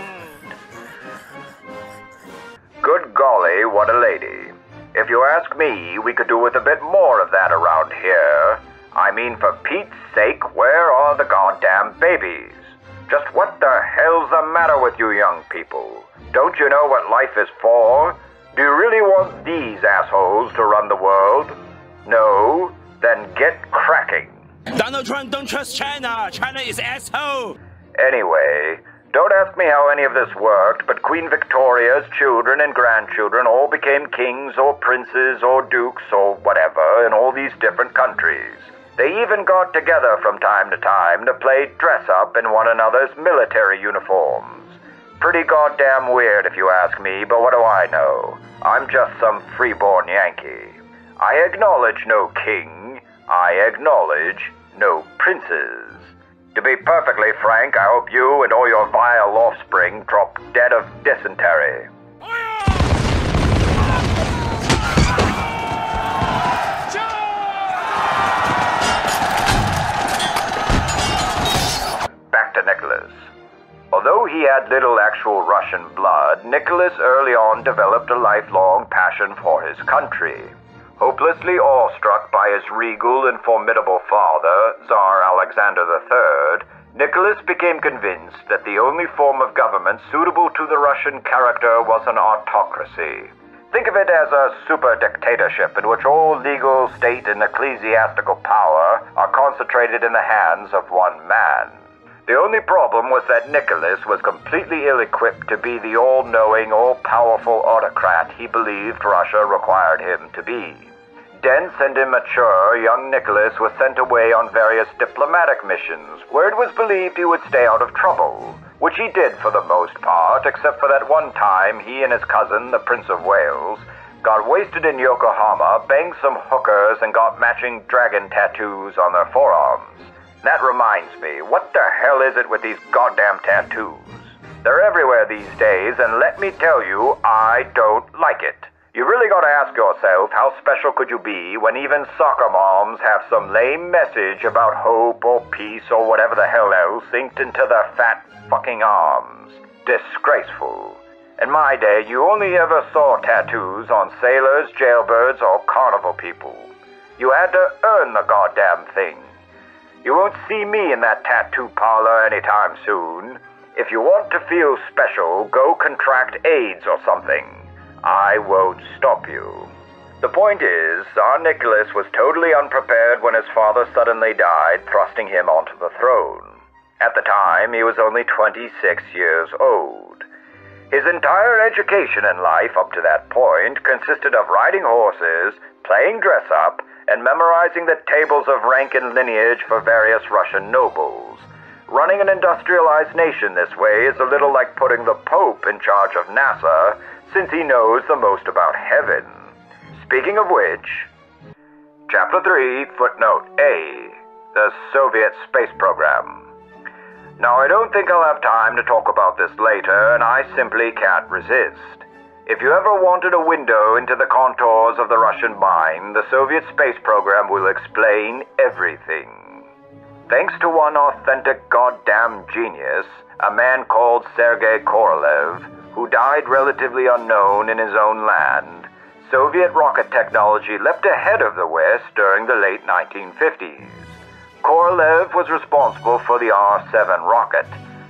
Good golly, what a lady. If you ask me, we could do with a bit more of that around here. I mean, for Pete's sake, where are the goddamn babies? Just what the hell's the matter with you young people? Don't you know what life is for? Do you really want these assholes to run the world? No? Then get cracking. Donald Trump don't trust China. China is asshole. Anyway, don't ask me how any of this worked, but Queen Victoria's children and grandchildren all became kings or princes or dukes or whatever in all these different countries. They even got together from time to time to play dress-up in one another's military uniforms. Pretty goddamn weird if you ask me, but what do I know? I'm just some freeborn Yankee. I acknowledge no king. I acknowledge no princes. To be perfectly frank, I hope you and all your vile offspring drop dead of dysentery. Back to Nicholas. Although he had little actual Russian blood, Nicholas early on developed a lifelong passion for his country. Hopelessly awestruck by his regal and formidable father, Tsar Alexander the Third, Nicholas became convinced that the only form of government suitable to the Russian character was an autocracy. Think of it as a super dictatorship in which all legal, state, and ecclesiastical power are concentrated in the hands of one man. The only problem was that Nicholas was completely ill-equipped to be the all-knowing, all-powerful autocrat he believed Russia required him to be. Dense and immature, young Nicholas was sent away on various diplomatic missions, where it was believed he would stay out of trouble, which he did for the most part, except for that one time he and his cousin, the Prince of Wales, got wasted in Yokohama, banged some hookers, and got matching dragon tattoos on their forearms. That reminds me, what the hell is it with these goddamn tattoos? They're everywhere these days, and let me tell you, I don't like it. You really gotta ask yourself, how special could you be when even soccer moms have some lame message about hope or peace or whatever the hell else inked into their fat fucking arms? Disgraceful. In my day, you only ever saw tattoos on sailors, jailbirds, or carnival people. You had to earn the goddamn thing. You won't see me in that tattoo parlor anytime soon. If you want to feel special, go contract AIDS or something. I won't stop you. The point is, Tsar Nicholas was totally unprepared when his father suddenly died, thrusting him onto the throne. At the time, he was only twenty-six years old. His entire education in life up to that point consisted of riding horses, playing dress-up, and memorizing the tables of rank and lineage for various Russian nobles. Running an industrialized nation this way is a little like putting the Pope in charge of NASA, since he knows the most about heaven. Speaking of which, Chapter three, Footnote A, the Soviet Space Program. Now, I don't think I'll have time to talk about this later, and I simply can't resist. If you ever wanted a window into the contours of the Russian mind, the Soviet space program will explain everything. Thanks to one authentic goddamn genius, a man called Sergei Korolev, who died relatively unknown in his own land, Soviet rocket technology leapt ahead of the West during the late nineteen fifties. Korolev was responsible for the R seven rocket,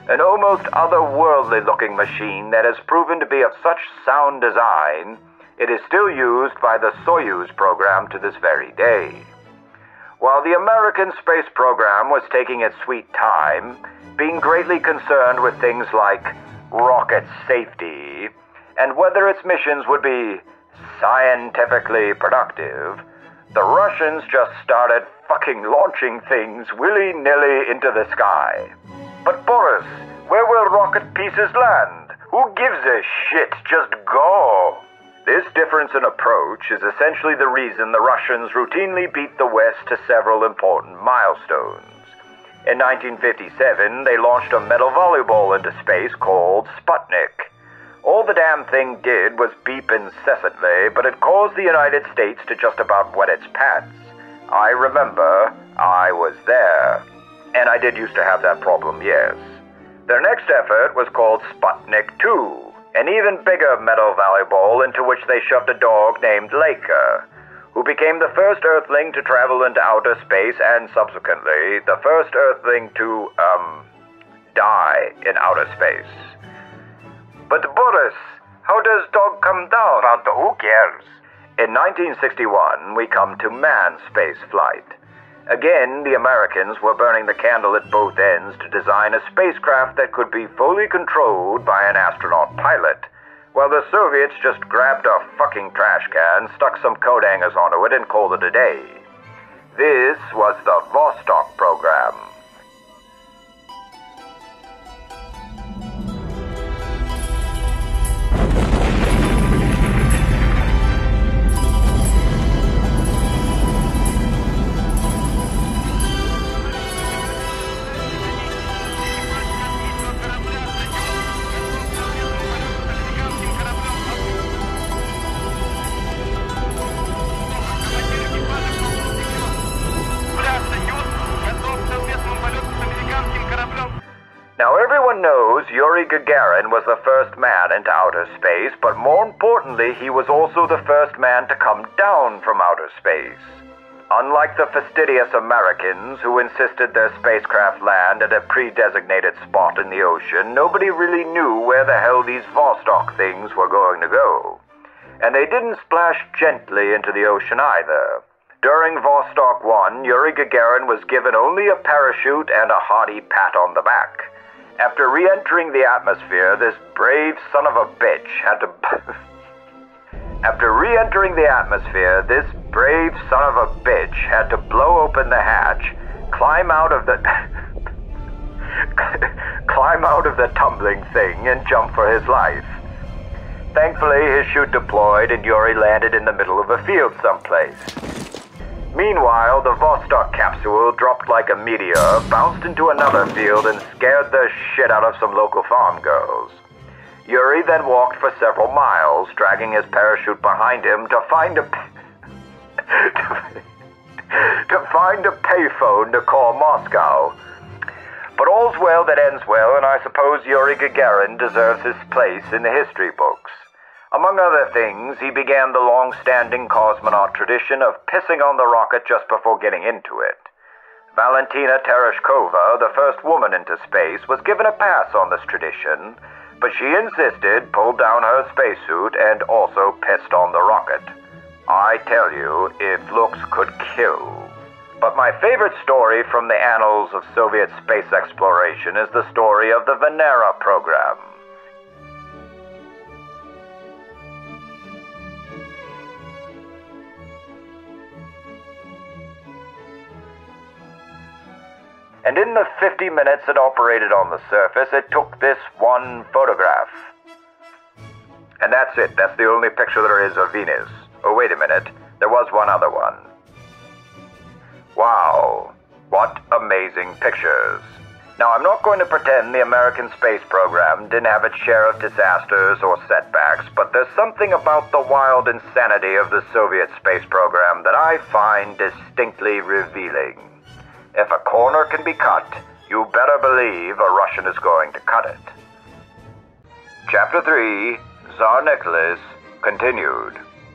an almost otherworldly-looking machine that has proven to be of such sound design, it is still used by the Soyuz program to this very day. While the American space program was taking its sweet time, being greatly concerned with things like rocket safety and whether its missions would be scientifically productive, the Russians just started fucking launching things willy-nilly into the sky. But Boris, where will rocket pieces land? Who gives a shit? Just go! This difference in approach is essentially the reason the Russians routinely beat the West to several important milestones. In nineteen fifty-seven, they launched a metal volleyball into space called Sputnik. All the damn thing did was beep incessantly, but it caused the United States to just about wet its pants. I remember, I was there. And I did used to have that problem, yes. Their next effort was called Sputnik two, an even bigger metal volleyball into which they shoved a dog named Laika, who became the first Earthling to travel into outer space and subsequently the first Earthling to, um, die in outer space. But Boris, how does dog come down? About the who cares? In nineteen sixty-one, we come to manned space flight. Again, the Americans were burning the candle at both ends to design a spacecraft that could be fully controlled by an astronaut pilot, while the Soviets just grabbed a fucking trash can, stuck some coat hangers onto it, and called it a day. This was the Vostok program. Now everyone knows Yuri Gagarin was the first man into outer space, but more importantly, he was also the first man to come down from outer space. Unlike the fastidious Americans who insisted their spacecraft land at a pre-designated spot in the ocean, nobody really knew where the hell these Vostok things were going to go. And they didn't splash gently into the ocean either. During Vostok one, Yuri Gagarin was given only a parachute and a hearty pat on the back. After re-entering the atmosphere, this brave son of a bitch had to... After re-entering the atmosphere, this brave son of a bitch had to blow open the hatch, climb out of the... climb out of the tumbling thing and jump for his life. Thankfully, his chute deployed and Yuri landed in the middle of a field someplace. Meanwhile, the Vostok capsule dropped like a meteor, bounced into another field, and scared the shit out of some local farm girls. Yuri then walked for several miles, dragging his parachute behind him to find a... to find a payphone to call Moscow. But all's well that ends well, and I suppose Yuri Gagarin deserves his place in the history books. Among other things, he began the long-standing cosmonaut tradition of pissing on the rocket just before getting into it. Valentina Tereshkova, the first woman into space, was given a pass on this tradition, but she insisted, pulled down her spacesuit, and also pissed on the rocket. I tell you, if looks could kill. But my favorite story from the annals of Soviet space exploration is the story of the Venera program. And in the fifty minutes it operated on the surface, it took this one photograph. And that's it. That's the only picture there is of Venus. Oh, wait a minute. There was one other one. Wow. What amazing pictures. Now, I'm not going to pretend the American space program didn't have its share of disasters or setbacks, but there's something about the wild insanity of the Soviet space program that I find distinctly revealing. If a corner can be cut, you better believe a Russian is going to cut it. Chapter three, Tsar Nicholas, continued.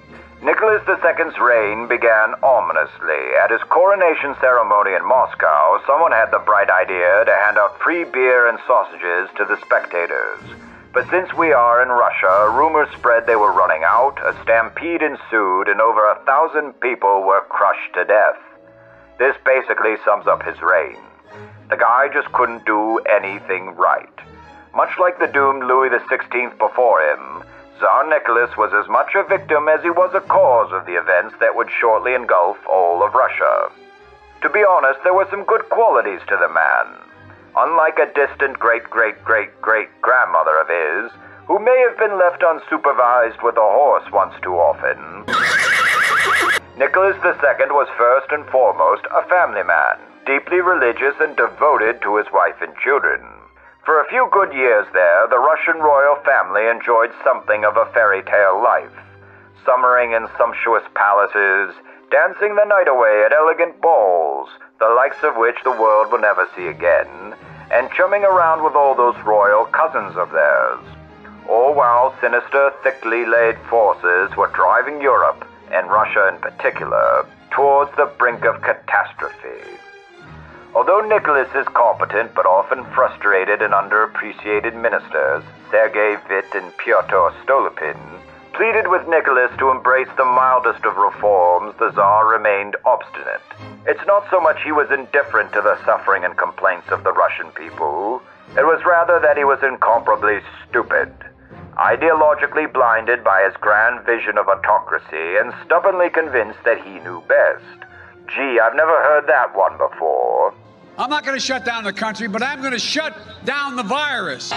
Nicholas the Second's reign began ominously. At his coronation ceremony in Moscow, someone had the bright idea to hand out free beer and sausages to the spectators. But since we are in Russia, rumors spread they were running out, a stampede ensued, and over a thousand people were crushed to death. This basically sums up his reign. The guy just couldn't do anything right. Much like the doomed Louis the Sixteenth before him, Tsar Nicholas was as much a victim as he was a cause of the events that would shortly engulf all of Russia. To be honest, there were some good qualities to the man. Unlike a distant great-great-great-great-grandmother of his, who may have been left unsupervised with a horse once too often, Nicholas the Second was first and foremost a family man, deeply religious and devoted to his wife and children. For a few good years there, the Russian royal family enjoyed something of a fairy tale life, summering in sumptuous palaces, dancing the night away at elegant balls, the likes of which the world will never see again, and chumming around with all those royal cousins of theirs, all while sinister, thickly laid forces were driving Europe, and Russia in particular, towards the brink of catastrophe. Although Nicholas is competent but often frustrated and underappreciated ministers, Sergei Vit and Pyotr Stolypin, pleaded with Nicholas to embrace the mildest of reforms, the Tsar remained obstinate. It's not so much he was indifferent to the suffering and complaints of the Russian people, it was rather that he was incomparably stupid, ideologically blinded by his grand vision of autocracy and stubbornly convinced that he knew best. Gee, I've never heard that one before. I'm not going to shut down the country, but I'm going to shut down the virus.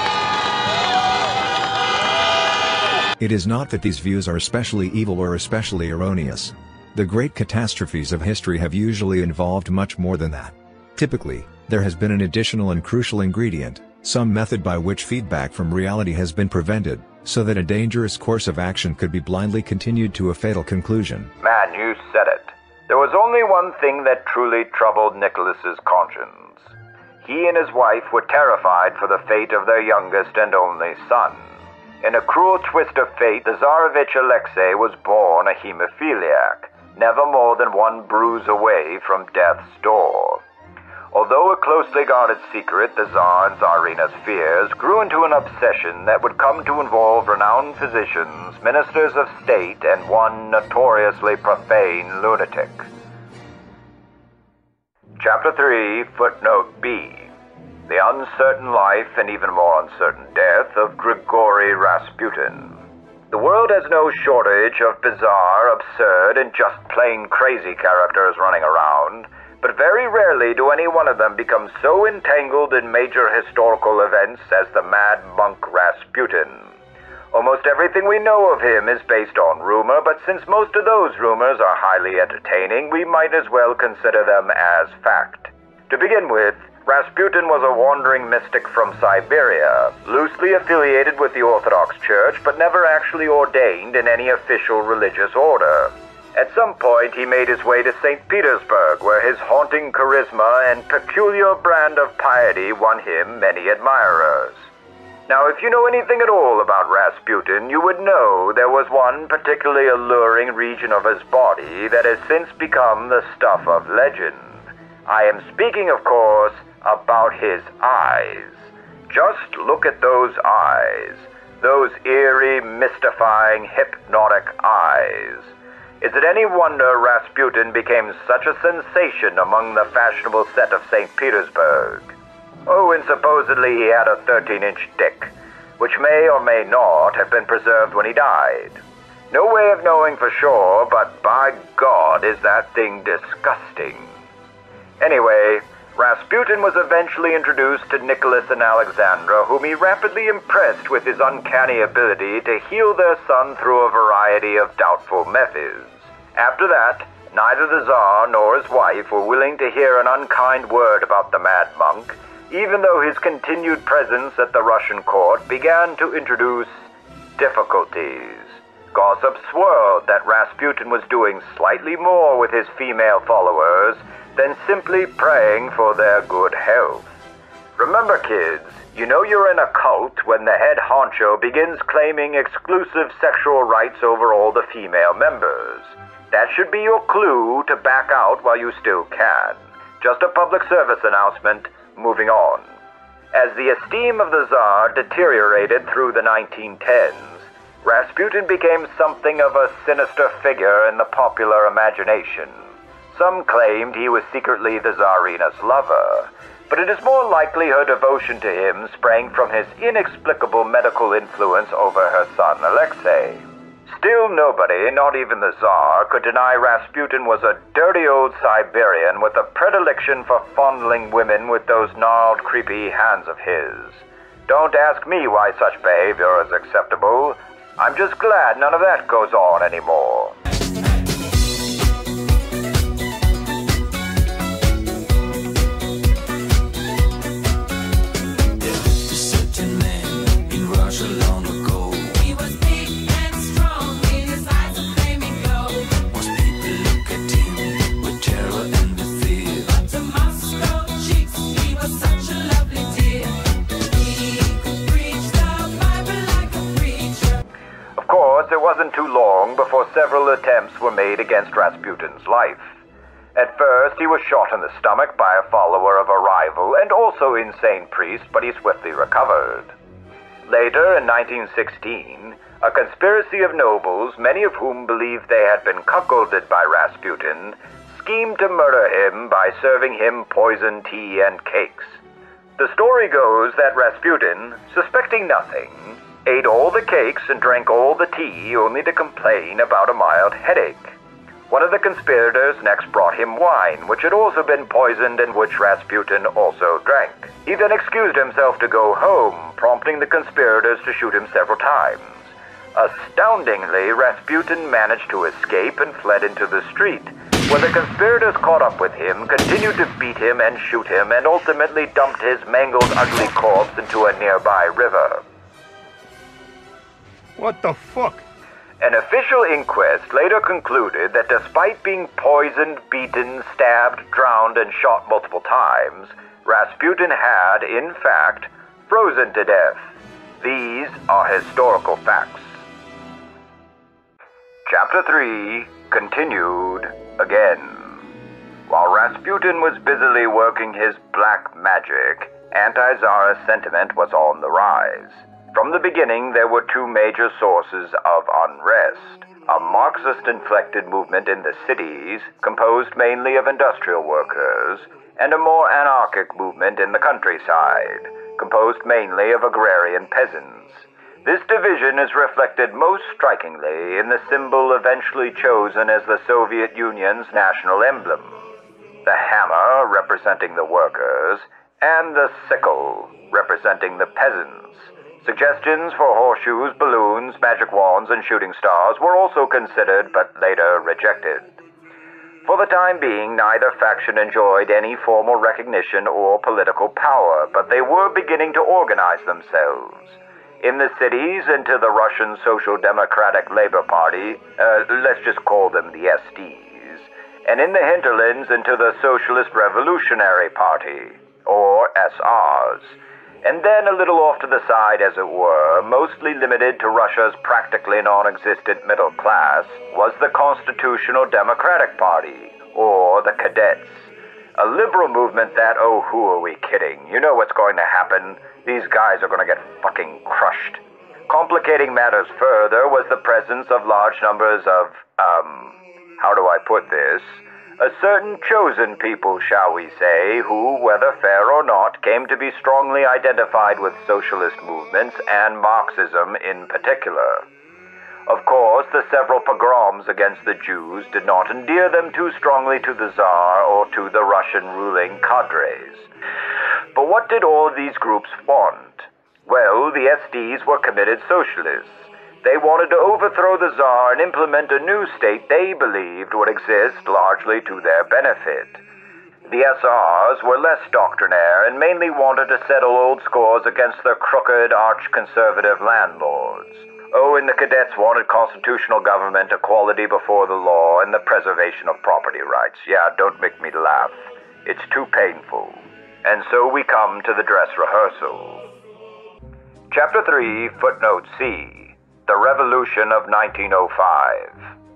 It is not that these views are especially evil or especially erroneous. The great catastrophes of history have usually involved much more than that. Typically, there has been an additional and crucial ingredient, some method by which feedback from reality has been prevented, so that a dangerous course of action could be blindly continued to a fatal conclusion. Man, you said it. There was only one thing that truly troubled Nicholas's conscience. He and his wife were terrified for the fate of their youngest and only son. In a cruel twist of fate, the Tsarevich Alexei was born a hemophiliac, never more than one bruise away from death's door. Although a closely guarded secret, the Tsar and Tsarina's fears grew into an obsession that would come to involve renowned physicians, ministers of state, and one notoriously profane lunatic. Chapter three, Footnote B. The uncertain life and even more uncertain death of Grigory Rasputin. The world has no shortage of bizarre, absurd, and just plain crazy characters running around, but very rarely do any one of them become so entangled in major historical events as the mad monk Rasputin. Almost everything we know of him is based on rumor, but since most of those rumors are highly entertaining, we might as well consider them as fact. To begin with, Rasputin was a wandering mystic from Siberia, loosely affiliated with the Orthodox Church, but never actually ordained in any official religious order. At some point, he made his way to Saint Petersburg, where his haunting charisma and peculiar brand of piety won him many admirers. Now, if you know anything at all about Rasputin, you would know there was one particularly alluring region of his body that has since become the stuff of legend. I am speaking, of course, about his eyes. Just look at those eyes. Those eerie, mystifying, hypnotic eyes. Is it any wonder Rasputin became such a sensation among the fashionable set of Saint Petersburg? Oh, and supposedly he had a thirteen-inch dick, which may or may not have been preserved when he died. No way of knowing for sure, but by God, is that thing disgusting. Anyway, Rasputin was eventually introduced to Nicholas and Alexandra, whom he rapidly impressed with his uncanny ability to heal their son through a variety of doubtful methods. After that, neither the Tsar nor his wife were willing to hear an unkind word about the mad monk, even though his continued presence at the Russian court began to introduce difficulties. Gossip swirled that Rasputin was doing slightly more with his female followers than simply praying for their good health. Remember, kids, you know you're in a cult when the head honcho begins claiming exclusive sexual rights over all the female members. That should be your clue to back out while you still can. Just a public service announcement, moving on. As the esteem of the Tsar deteriorated through the nineteen tens, Rasputin became something of a sinister figure in the popular imagination. Some claimed he was secretly the Tsarina's lover, but it is more likely her devotion to him sprang from his inexplicable medical influence over her son Alexei. Still nobody, not even the Tsar, could deny Rasputin was a dirty old Siberian with a predilection for fondling women with those gnarled, creepy hands of his. Don't ask me why such behavior is acceptable. I'm just glad none of that goes on anymore. It wasn't too long before several attempts were made against Rasputin's life. At first, he was shot in the stomach by a follower of a rival and also insane priest, but he swiftly recovered. Later, in nineteen sixteen, a conspiracy of nobles, many of whom believed they had been cuckolded by Rasputin, schemed to murder him by serving him poisoned tea and cakes. The story goes that Rasputin, suspecting nothing, ate all the cakes and drank all the tea only to complain about a mild headache. One of the conspirators next brought him wine, which had also been poisoned and which Rasputin also drank. He then excused himself to go home, prompting the conspirators to shoot him several times. Astoundingly, Rasputin managed to escape and fled into the street, where the conspirators caught up with him, continued to beat him and shoot him, and ultimately dumped his mangled, ugly corpse into a nearby river. What the fuck? An official inquest later concluded that despite being poisoned, beaten, stabbed, drowned, and shot multiple times, Rasputin had, in fact, frozen to death. These are historical facts. Chapter three, continued again. While Rasputin was busily working his black magic, anti-Tsarist sentiment was on the rise. From the beginning, there were two major sources of unrest. A Marxist-inflected movement in the cities, composed mainly of industrial workers, and a more anarchic movement in the countryside, composed mainly of agrarian peasants. This division is reflected most strikingly in the symbol eventually chosen as the Soviet Union's national emblem: the hammer, representing the workers, and the sickle, representing the peasants. Suggestions for horseshoes, balloons, magic wands, and shooting stars were also considered, but later rejected. For the time being, neither faction enjoyed any formal recognition or political power, but they were beginning to organize themselves. In the cities, into the Russian Social Democratic Labor Party, uh, let's just call them the S Ds, and in the hinterlands into the Socialist Revolutionary Party, or S Rs. And then a little off to the side, as it were, mostly limited to Russia's practically non-existent middle class, was the Constitutional Democratic Party, or the Cadets. A liberal movement that, oh, who are we kidding? You know what's going to happen. These guys are going to get fucking crushed. Complicating matters further was the presence of large numbers of, um, how do I put this? A certain chosen people, shall we say, who, whether fair or not, came to be strongly identified with socialist movements and Marxism in particular. Of course, the several pogroms against the Jews did not endear them too strongly to the Tsar or to the Russian ruling cadres. But what did all of these groups want? Well, the S Ds were committed socialists. They wanted to overthrow the Tsar and implement a new state they believed would exist largely to their benefit. The S Rs were less doctrinaire and mainly wanted to settle old scores against their crooked, arch-conservative landlords. Oh, and the Cadets wanted constitutional government, equality before the law, and the preservation of property rights. Yeah, don't make me laugh. It's too painful. And so we come to the dress rehearsal. Chapter three, Footnote C, The Revolution of nineteen oh five.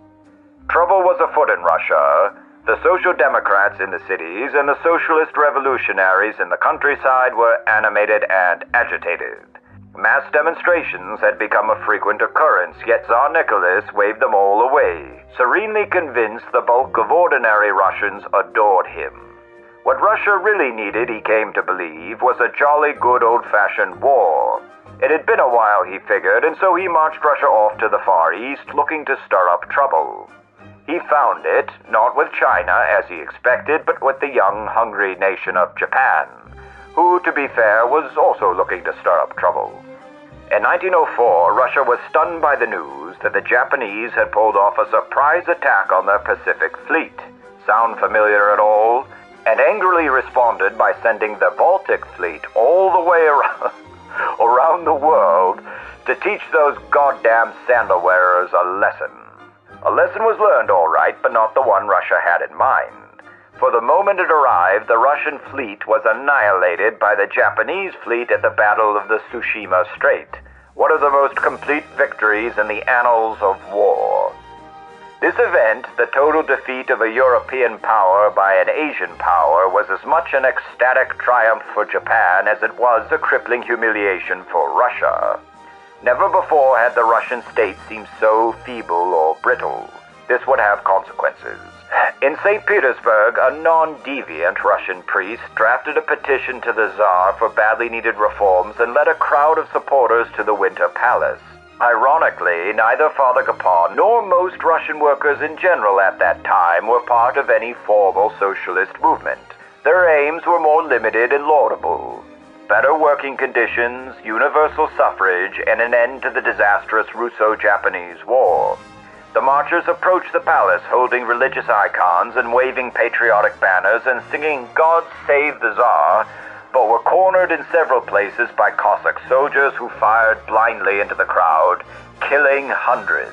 Trouble was afoot in Russia. The Social Democrats in the cities and the Socialist Revolutionaries in the countryside were animated and agitated. Mass demonstrations had become a frequent occurrence, yet Tsar Nicholas waved them all away, serenely convinced the bulk of ordinary Russians adored him. What Russia really needed, he came to believe, was a jolly good old-fashioned war. It had been a while, he figured, and so he marched Russia off to the Far East, looking to stir up trouble. He found it, not with China, as he expected, but with the young, hungry nation of Japan, who, to be fair, was also looking to stir up trouble. In nineteen oh four, Russia was stunned by the news that the Japanese had pulled off a surprise attack on their Pacific Fleet. Sound familiar at all? And angrily responded by sending the Baltic Fleet all the way around, around the world to teach those goddamn sandal wearers a lesson. A lesson was learned, all right, but not the one Russia had in mind. For the moment it arrived, the Russian fleet was annihilated by the Japanese fleet at the Battle of the Tsushima Strait, one of the most complete victories in the annals of war. This event, the total defeat of a European power by an Asian power, was as much an ecstatic triumph for Japan as it was a crippling humiliation for Russia. Never before had the Russian state seemed so feeble or brittle. This would have consequences. In Saint Petersburg, a non-deviant Russian priest drafted a petition to the Tsar for badly needed reforms and led a crowd of supporters to the Winter Palace. Ironically, neither Father Gapon nor most Russian workers in general at that time were part of any formal socialist movement. Their aims were more limited and laudable. Better working conditions, universal suffrage, and an end to the disastrous Russo-Japanese War. The marchers approached the palace holding religious icons and waving patriotic banners and singing "God Save the Tsar," but were cornered in several places by Cossack soldiers who fired blindly into the crowd, killing hundreds.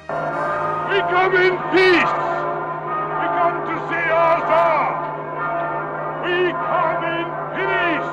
We come in peace! We come to see our Tsar! We come in peace!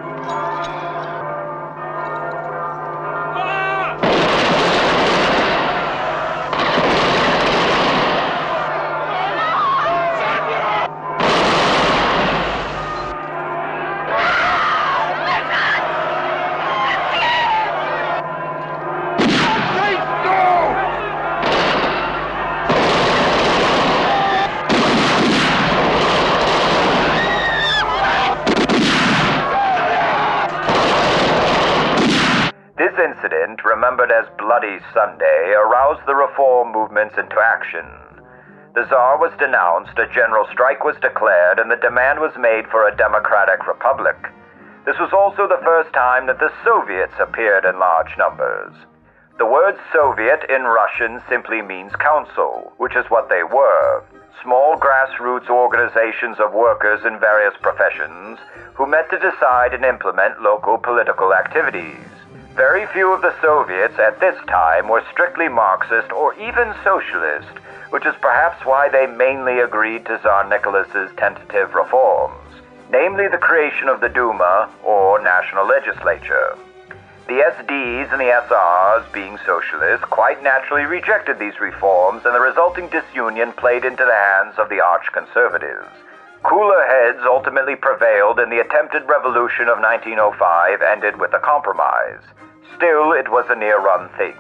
Incident, remembered as Bloody Sunday, aroused the reform movements into action. The Tsar was denounced, a general strike was declared, and the demand was made for a democratic republic. This was also the first time that the Soviets appeared in large numbers. The word Soviet in Russian simply means council, which is what they were. Small grassroots organizations of workers in various professions who met to decide and implement local political activities. Very few of the Soviets at this time were strictly Marxist or even socialist, which is perhaps why they mainly agreed to Tsar Nicholas's tentative reforms, namely the creation of the Duma, or national legislature. The S Ds and the S Rs, being socialists, quite naturally rejected these reforms, and the resulting disunion played into the hands of the arch-conservatives. Cooler heads ultimately prevailed, and the attempted revolution of nineteen oh five ended with a compromise. Still, it was a near-run thing.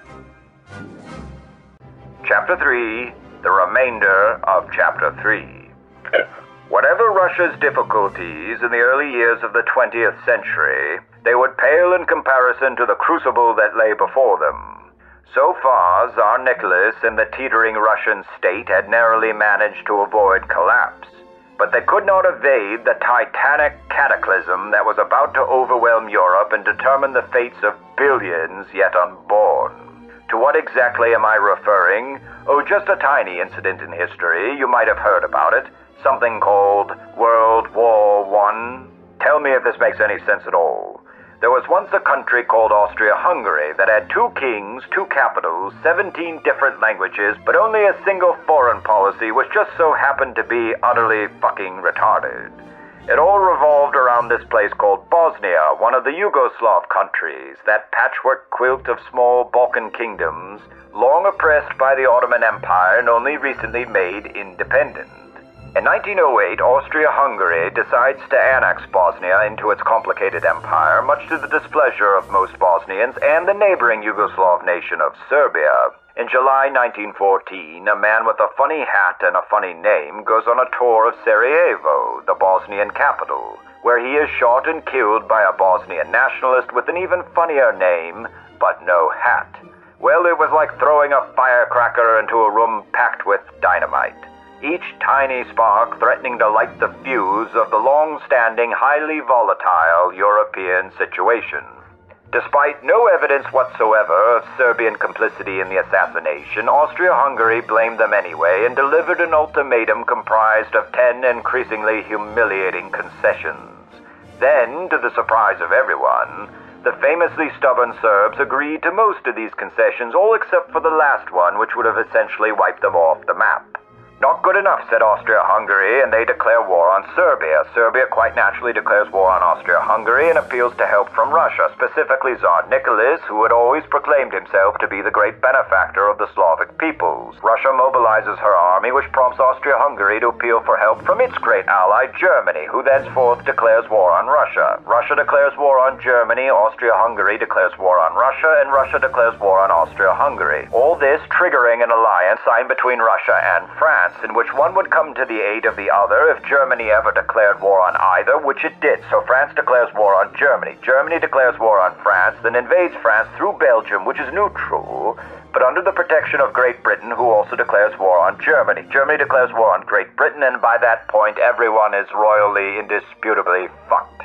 Chapter three, the remainder of Chapter three. Whatever Russia's difficulties in the early years of the twentieth century, they would pale in comparison to the crucible that lay before them. So far, Tsar Nicholas and the teetering Russian state had narrowly managed to avoid collapse. But they could not evade the titanic cataclysm that was about to overwhelm Europe and determine the fates of billions yet unborn. To what exactly am I referring? Oh, just a tiny incident in history. You might have heard about it. Something called World War One. Tell me if this makes any sense at all. There was once a country called Austria-Hungary that had two kings, two capitals, seventeen different languages, but only a single foreign policy which just so happened to be utterly fucking retarded. It all revolved around this place called Bosnia, one of the Yugoslav countries, that patchwork quilt of small Balkan kingdoms, long oppressed by the Ottoman Empire and only recently made independent. In nineteen oh eight, Austria-Hungary decides to annex Bosnia into its complicated empire, much to the displeasure of most Bosnians and the neighboring Yugoslav nation of Serbia. In July nineteen fourteen, a man with a funny hat and a funny name goes on a tour of Sarajevo, the Bosnian capital, where he is shot and killed by a Bosnian nationalist with an even funnier name, but no hat. Well, it was like throwing a firecracker into a room packed with dynamite. Each tiny spark threatening to light the fuse of the long-standing, highly volatile European situation. Despite no evidence whatsoever of Serbian complicity in the assassination, Austria-Hungary blamed them anyway and delivered an ultimatum comprised of ten increasingly humiliating concessions. Then, to the surprise of everyone, the famously stubborn Serbs agreed to most of these concessions, all except for the last one, which would have essentially wiped them off the map. Not good enough, said Austria-Hungary, and they declare war on Serbia. Serbia quite naturally declares war on Austria-Hungary and appeals to help from Russia, specifically Tsar Nicholas, who had always proclaimed himself to be the great benefactor of the Slavic peoples. Russia mobilizes her army, which prompts Austria-Hungary to appeal for help from its great ally, Germany, who thenceforth declares war on Russia. Russia declares war on Germany, Austria-Hungary declares war on Russia, and Russia declares war on Austria-Hungary. All this triggering an alliance signed between Russia and France, in which one would come to the aid of the other if Germany ever declared war on either, which it did. So France declares war on Germany. Germany declares war on France, then invades France through Belgium, which is neutral, but under the protection of Great Britain, who also declares war on Germany. Germany declares war on Great Britain, and by that point, everyone is royally, indisputably fucked.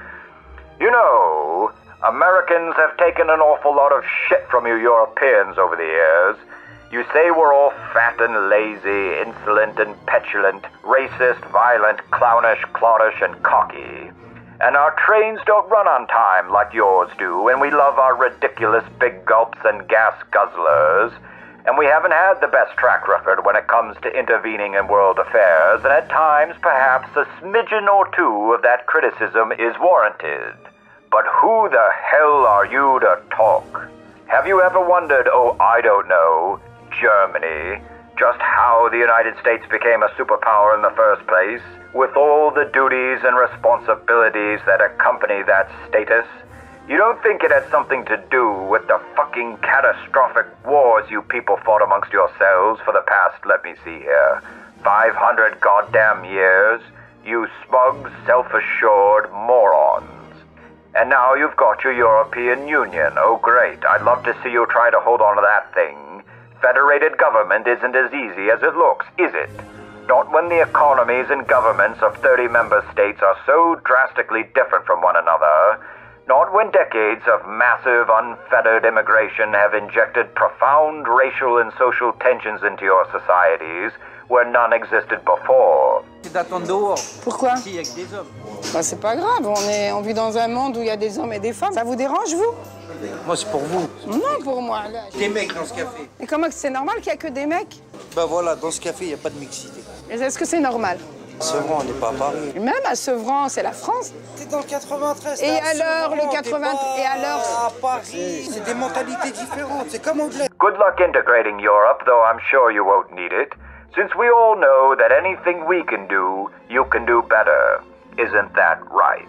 You know, Americans have taken an awful lot of shit from you Europeans over the years. You say we're all fat and lazy, insolent and petulant, racist, violent, clownish, cloddish, and cocky. And our trains don't run on time like yours do, and we love our ridiculous big gulps and gas guzzlers. And we haven't had the best track record when it comes to intervening in world affairs, and at times perhaps a smidgen or two of that criticism is warranted. But who the hell are you to talk? Have you ever wondered, oh, I don't know, Germany, just how the United States became a superpower in the first place, with all the duties and responsibilities that accompany that status? You don't think it had something to do with the fucking catastrophic wars you people fought amongst yourselves for the past, let me see here, five hundred goddamn years? You smug, self-assured morons. And now you've got your European Union. Oh great, I'd love to see you try to hold on to that thing. Federated government isn't as easy as it looks, is it? Not when the economies and governments of thirty member states are so drastically different from one another. Not when decades of massive, unfettered immigration have injected profound racial and social tensions into your societies where none existed before. D'attendre dehors. Pourquoi? Si, avec des hommes. Bah, c'est pas grave, on, est, on vit dans un monde où il y a des hommes et des femmes. Ça vous dérange, vous? Moi, c'est pour vous. Non, pour moi. Là. Des mecs dans ce café. Et comment c'est normal qu'il n'y a que des mecs? Bah voilà, dans ce café, il n'y a pas de mixité. Est-ce que c'est normal? À Sevran, on n'est pas à Paris. Même à Sevran, c'est la France. T'es dans le quatre-vingt-treize. Et alors, le quatre-vingt-treize. Et alors? À Paris, c'est des mentalités différentes. C'est comme anglais. Good luck integrating Europe, though I'm sure you won't need it. Since we all know that anything we can do, you can do better. Isn't that right?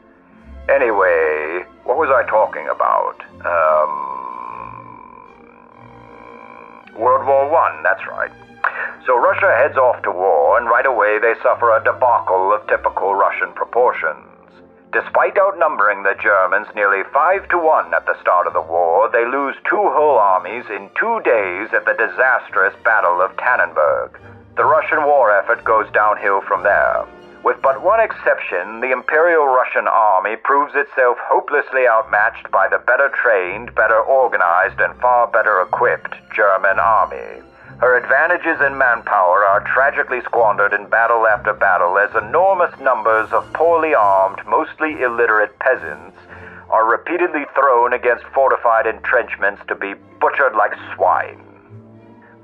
Anyway, what was I talking about? Um, World War One, that's right. So Russia heads off to war, and right away they suffer a debacle of typical Russian proportions. Despite outnumbering the Germans nearly five to one at the start of the war, they lose two whole armies in two days at the disastrous Battle of Tannenberg. The Russian war effort goes downhill from there. With but one exception, the Imperial Russian Army proves itself hopelessly outmatched by the better trained, better organized, and far better equipped German army. Her advantages in manpower are tragically squandered in battle after battle as enormous numbers of poorly armed, mostly illiterate peasants are repeatedly thrown against fortified entrenchments to be butchered like swine.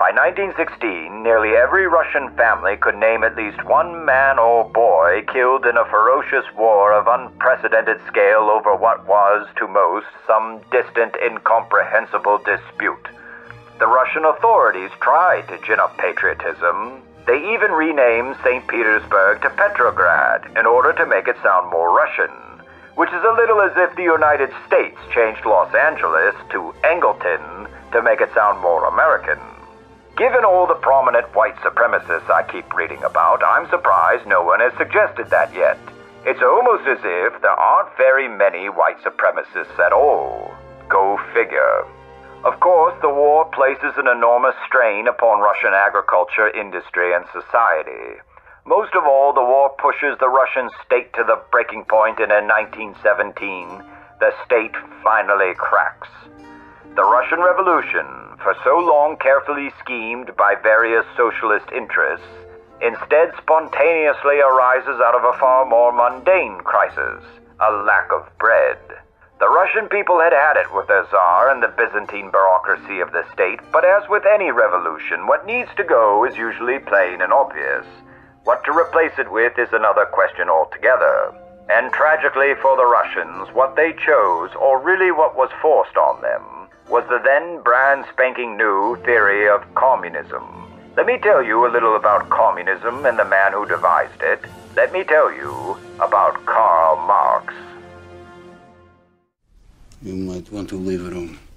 By nineteen sixteen, nearly every Russian family could name at least one man or boy killed in a ferocious war of unprecedented scale over what was, to most, some distant, incomprehensible dispute. The Russian authorities tried to gin up patriotism. They even renamed Saint Petersburg to Petrograd in order to make it sound more Russian, which is a little as if the United States changed Los Angeles to Angleton to make it sound more American. Given all the prominent white supremacists I keep reading about, I'm surprised no one has suggested that yet. It's almost as if there aren't very many white supremacists at all. Go figure. Of course, the war places an enormous strain upon Russian agriculture, industry, and society. Most of all, the war pushes the Russian state to the breaking point, and in nineteen seventeen, the state finally cracks. The Russian Revolution, for so long carefully schemed by various socialist interests, instead spontaneously arises out of a far more mundane crisis, a lack of bread. The Russian people had had it with their Tsar and the Byzantine bureaucracy of the state, but as with any revolution, what needs to go is usually plain and obvious. What to replace it with is another question altogether. And tragically for the Russians, what they chose, or really what was forced on them, was the then brand spanking new theory of communism. Let me tell you a little about communism and the man who devised it. Let me tell you about Karl Marx. You might want to leave the room.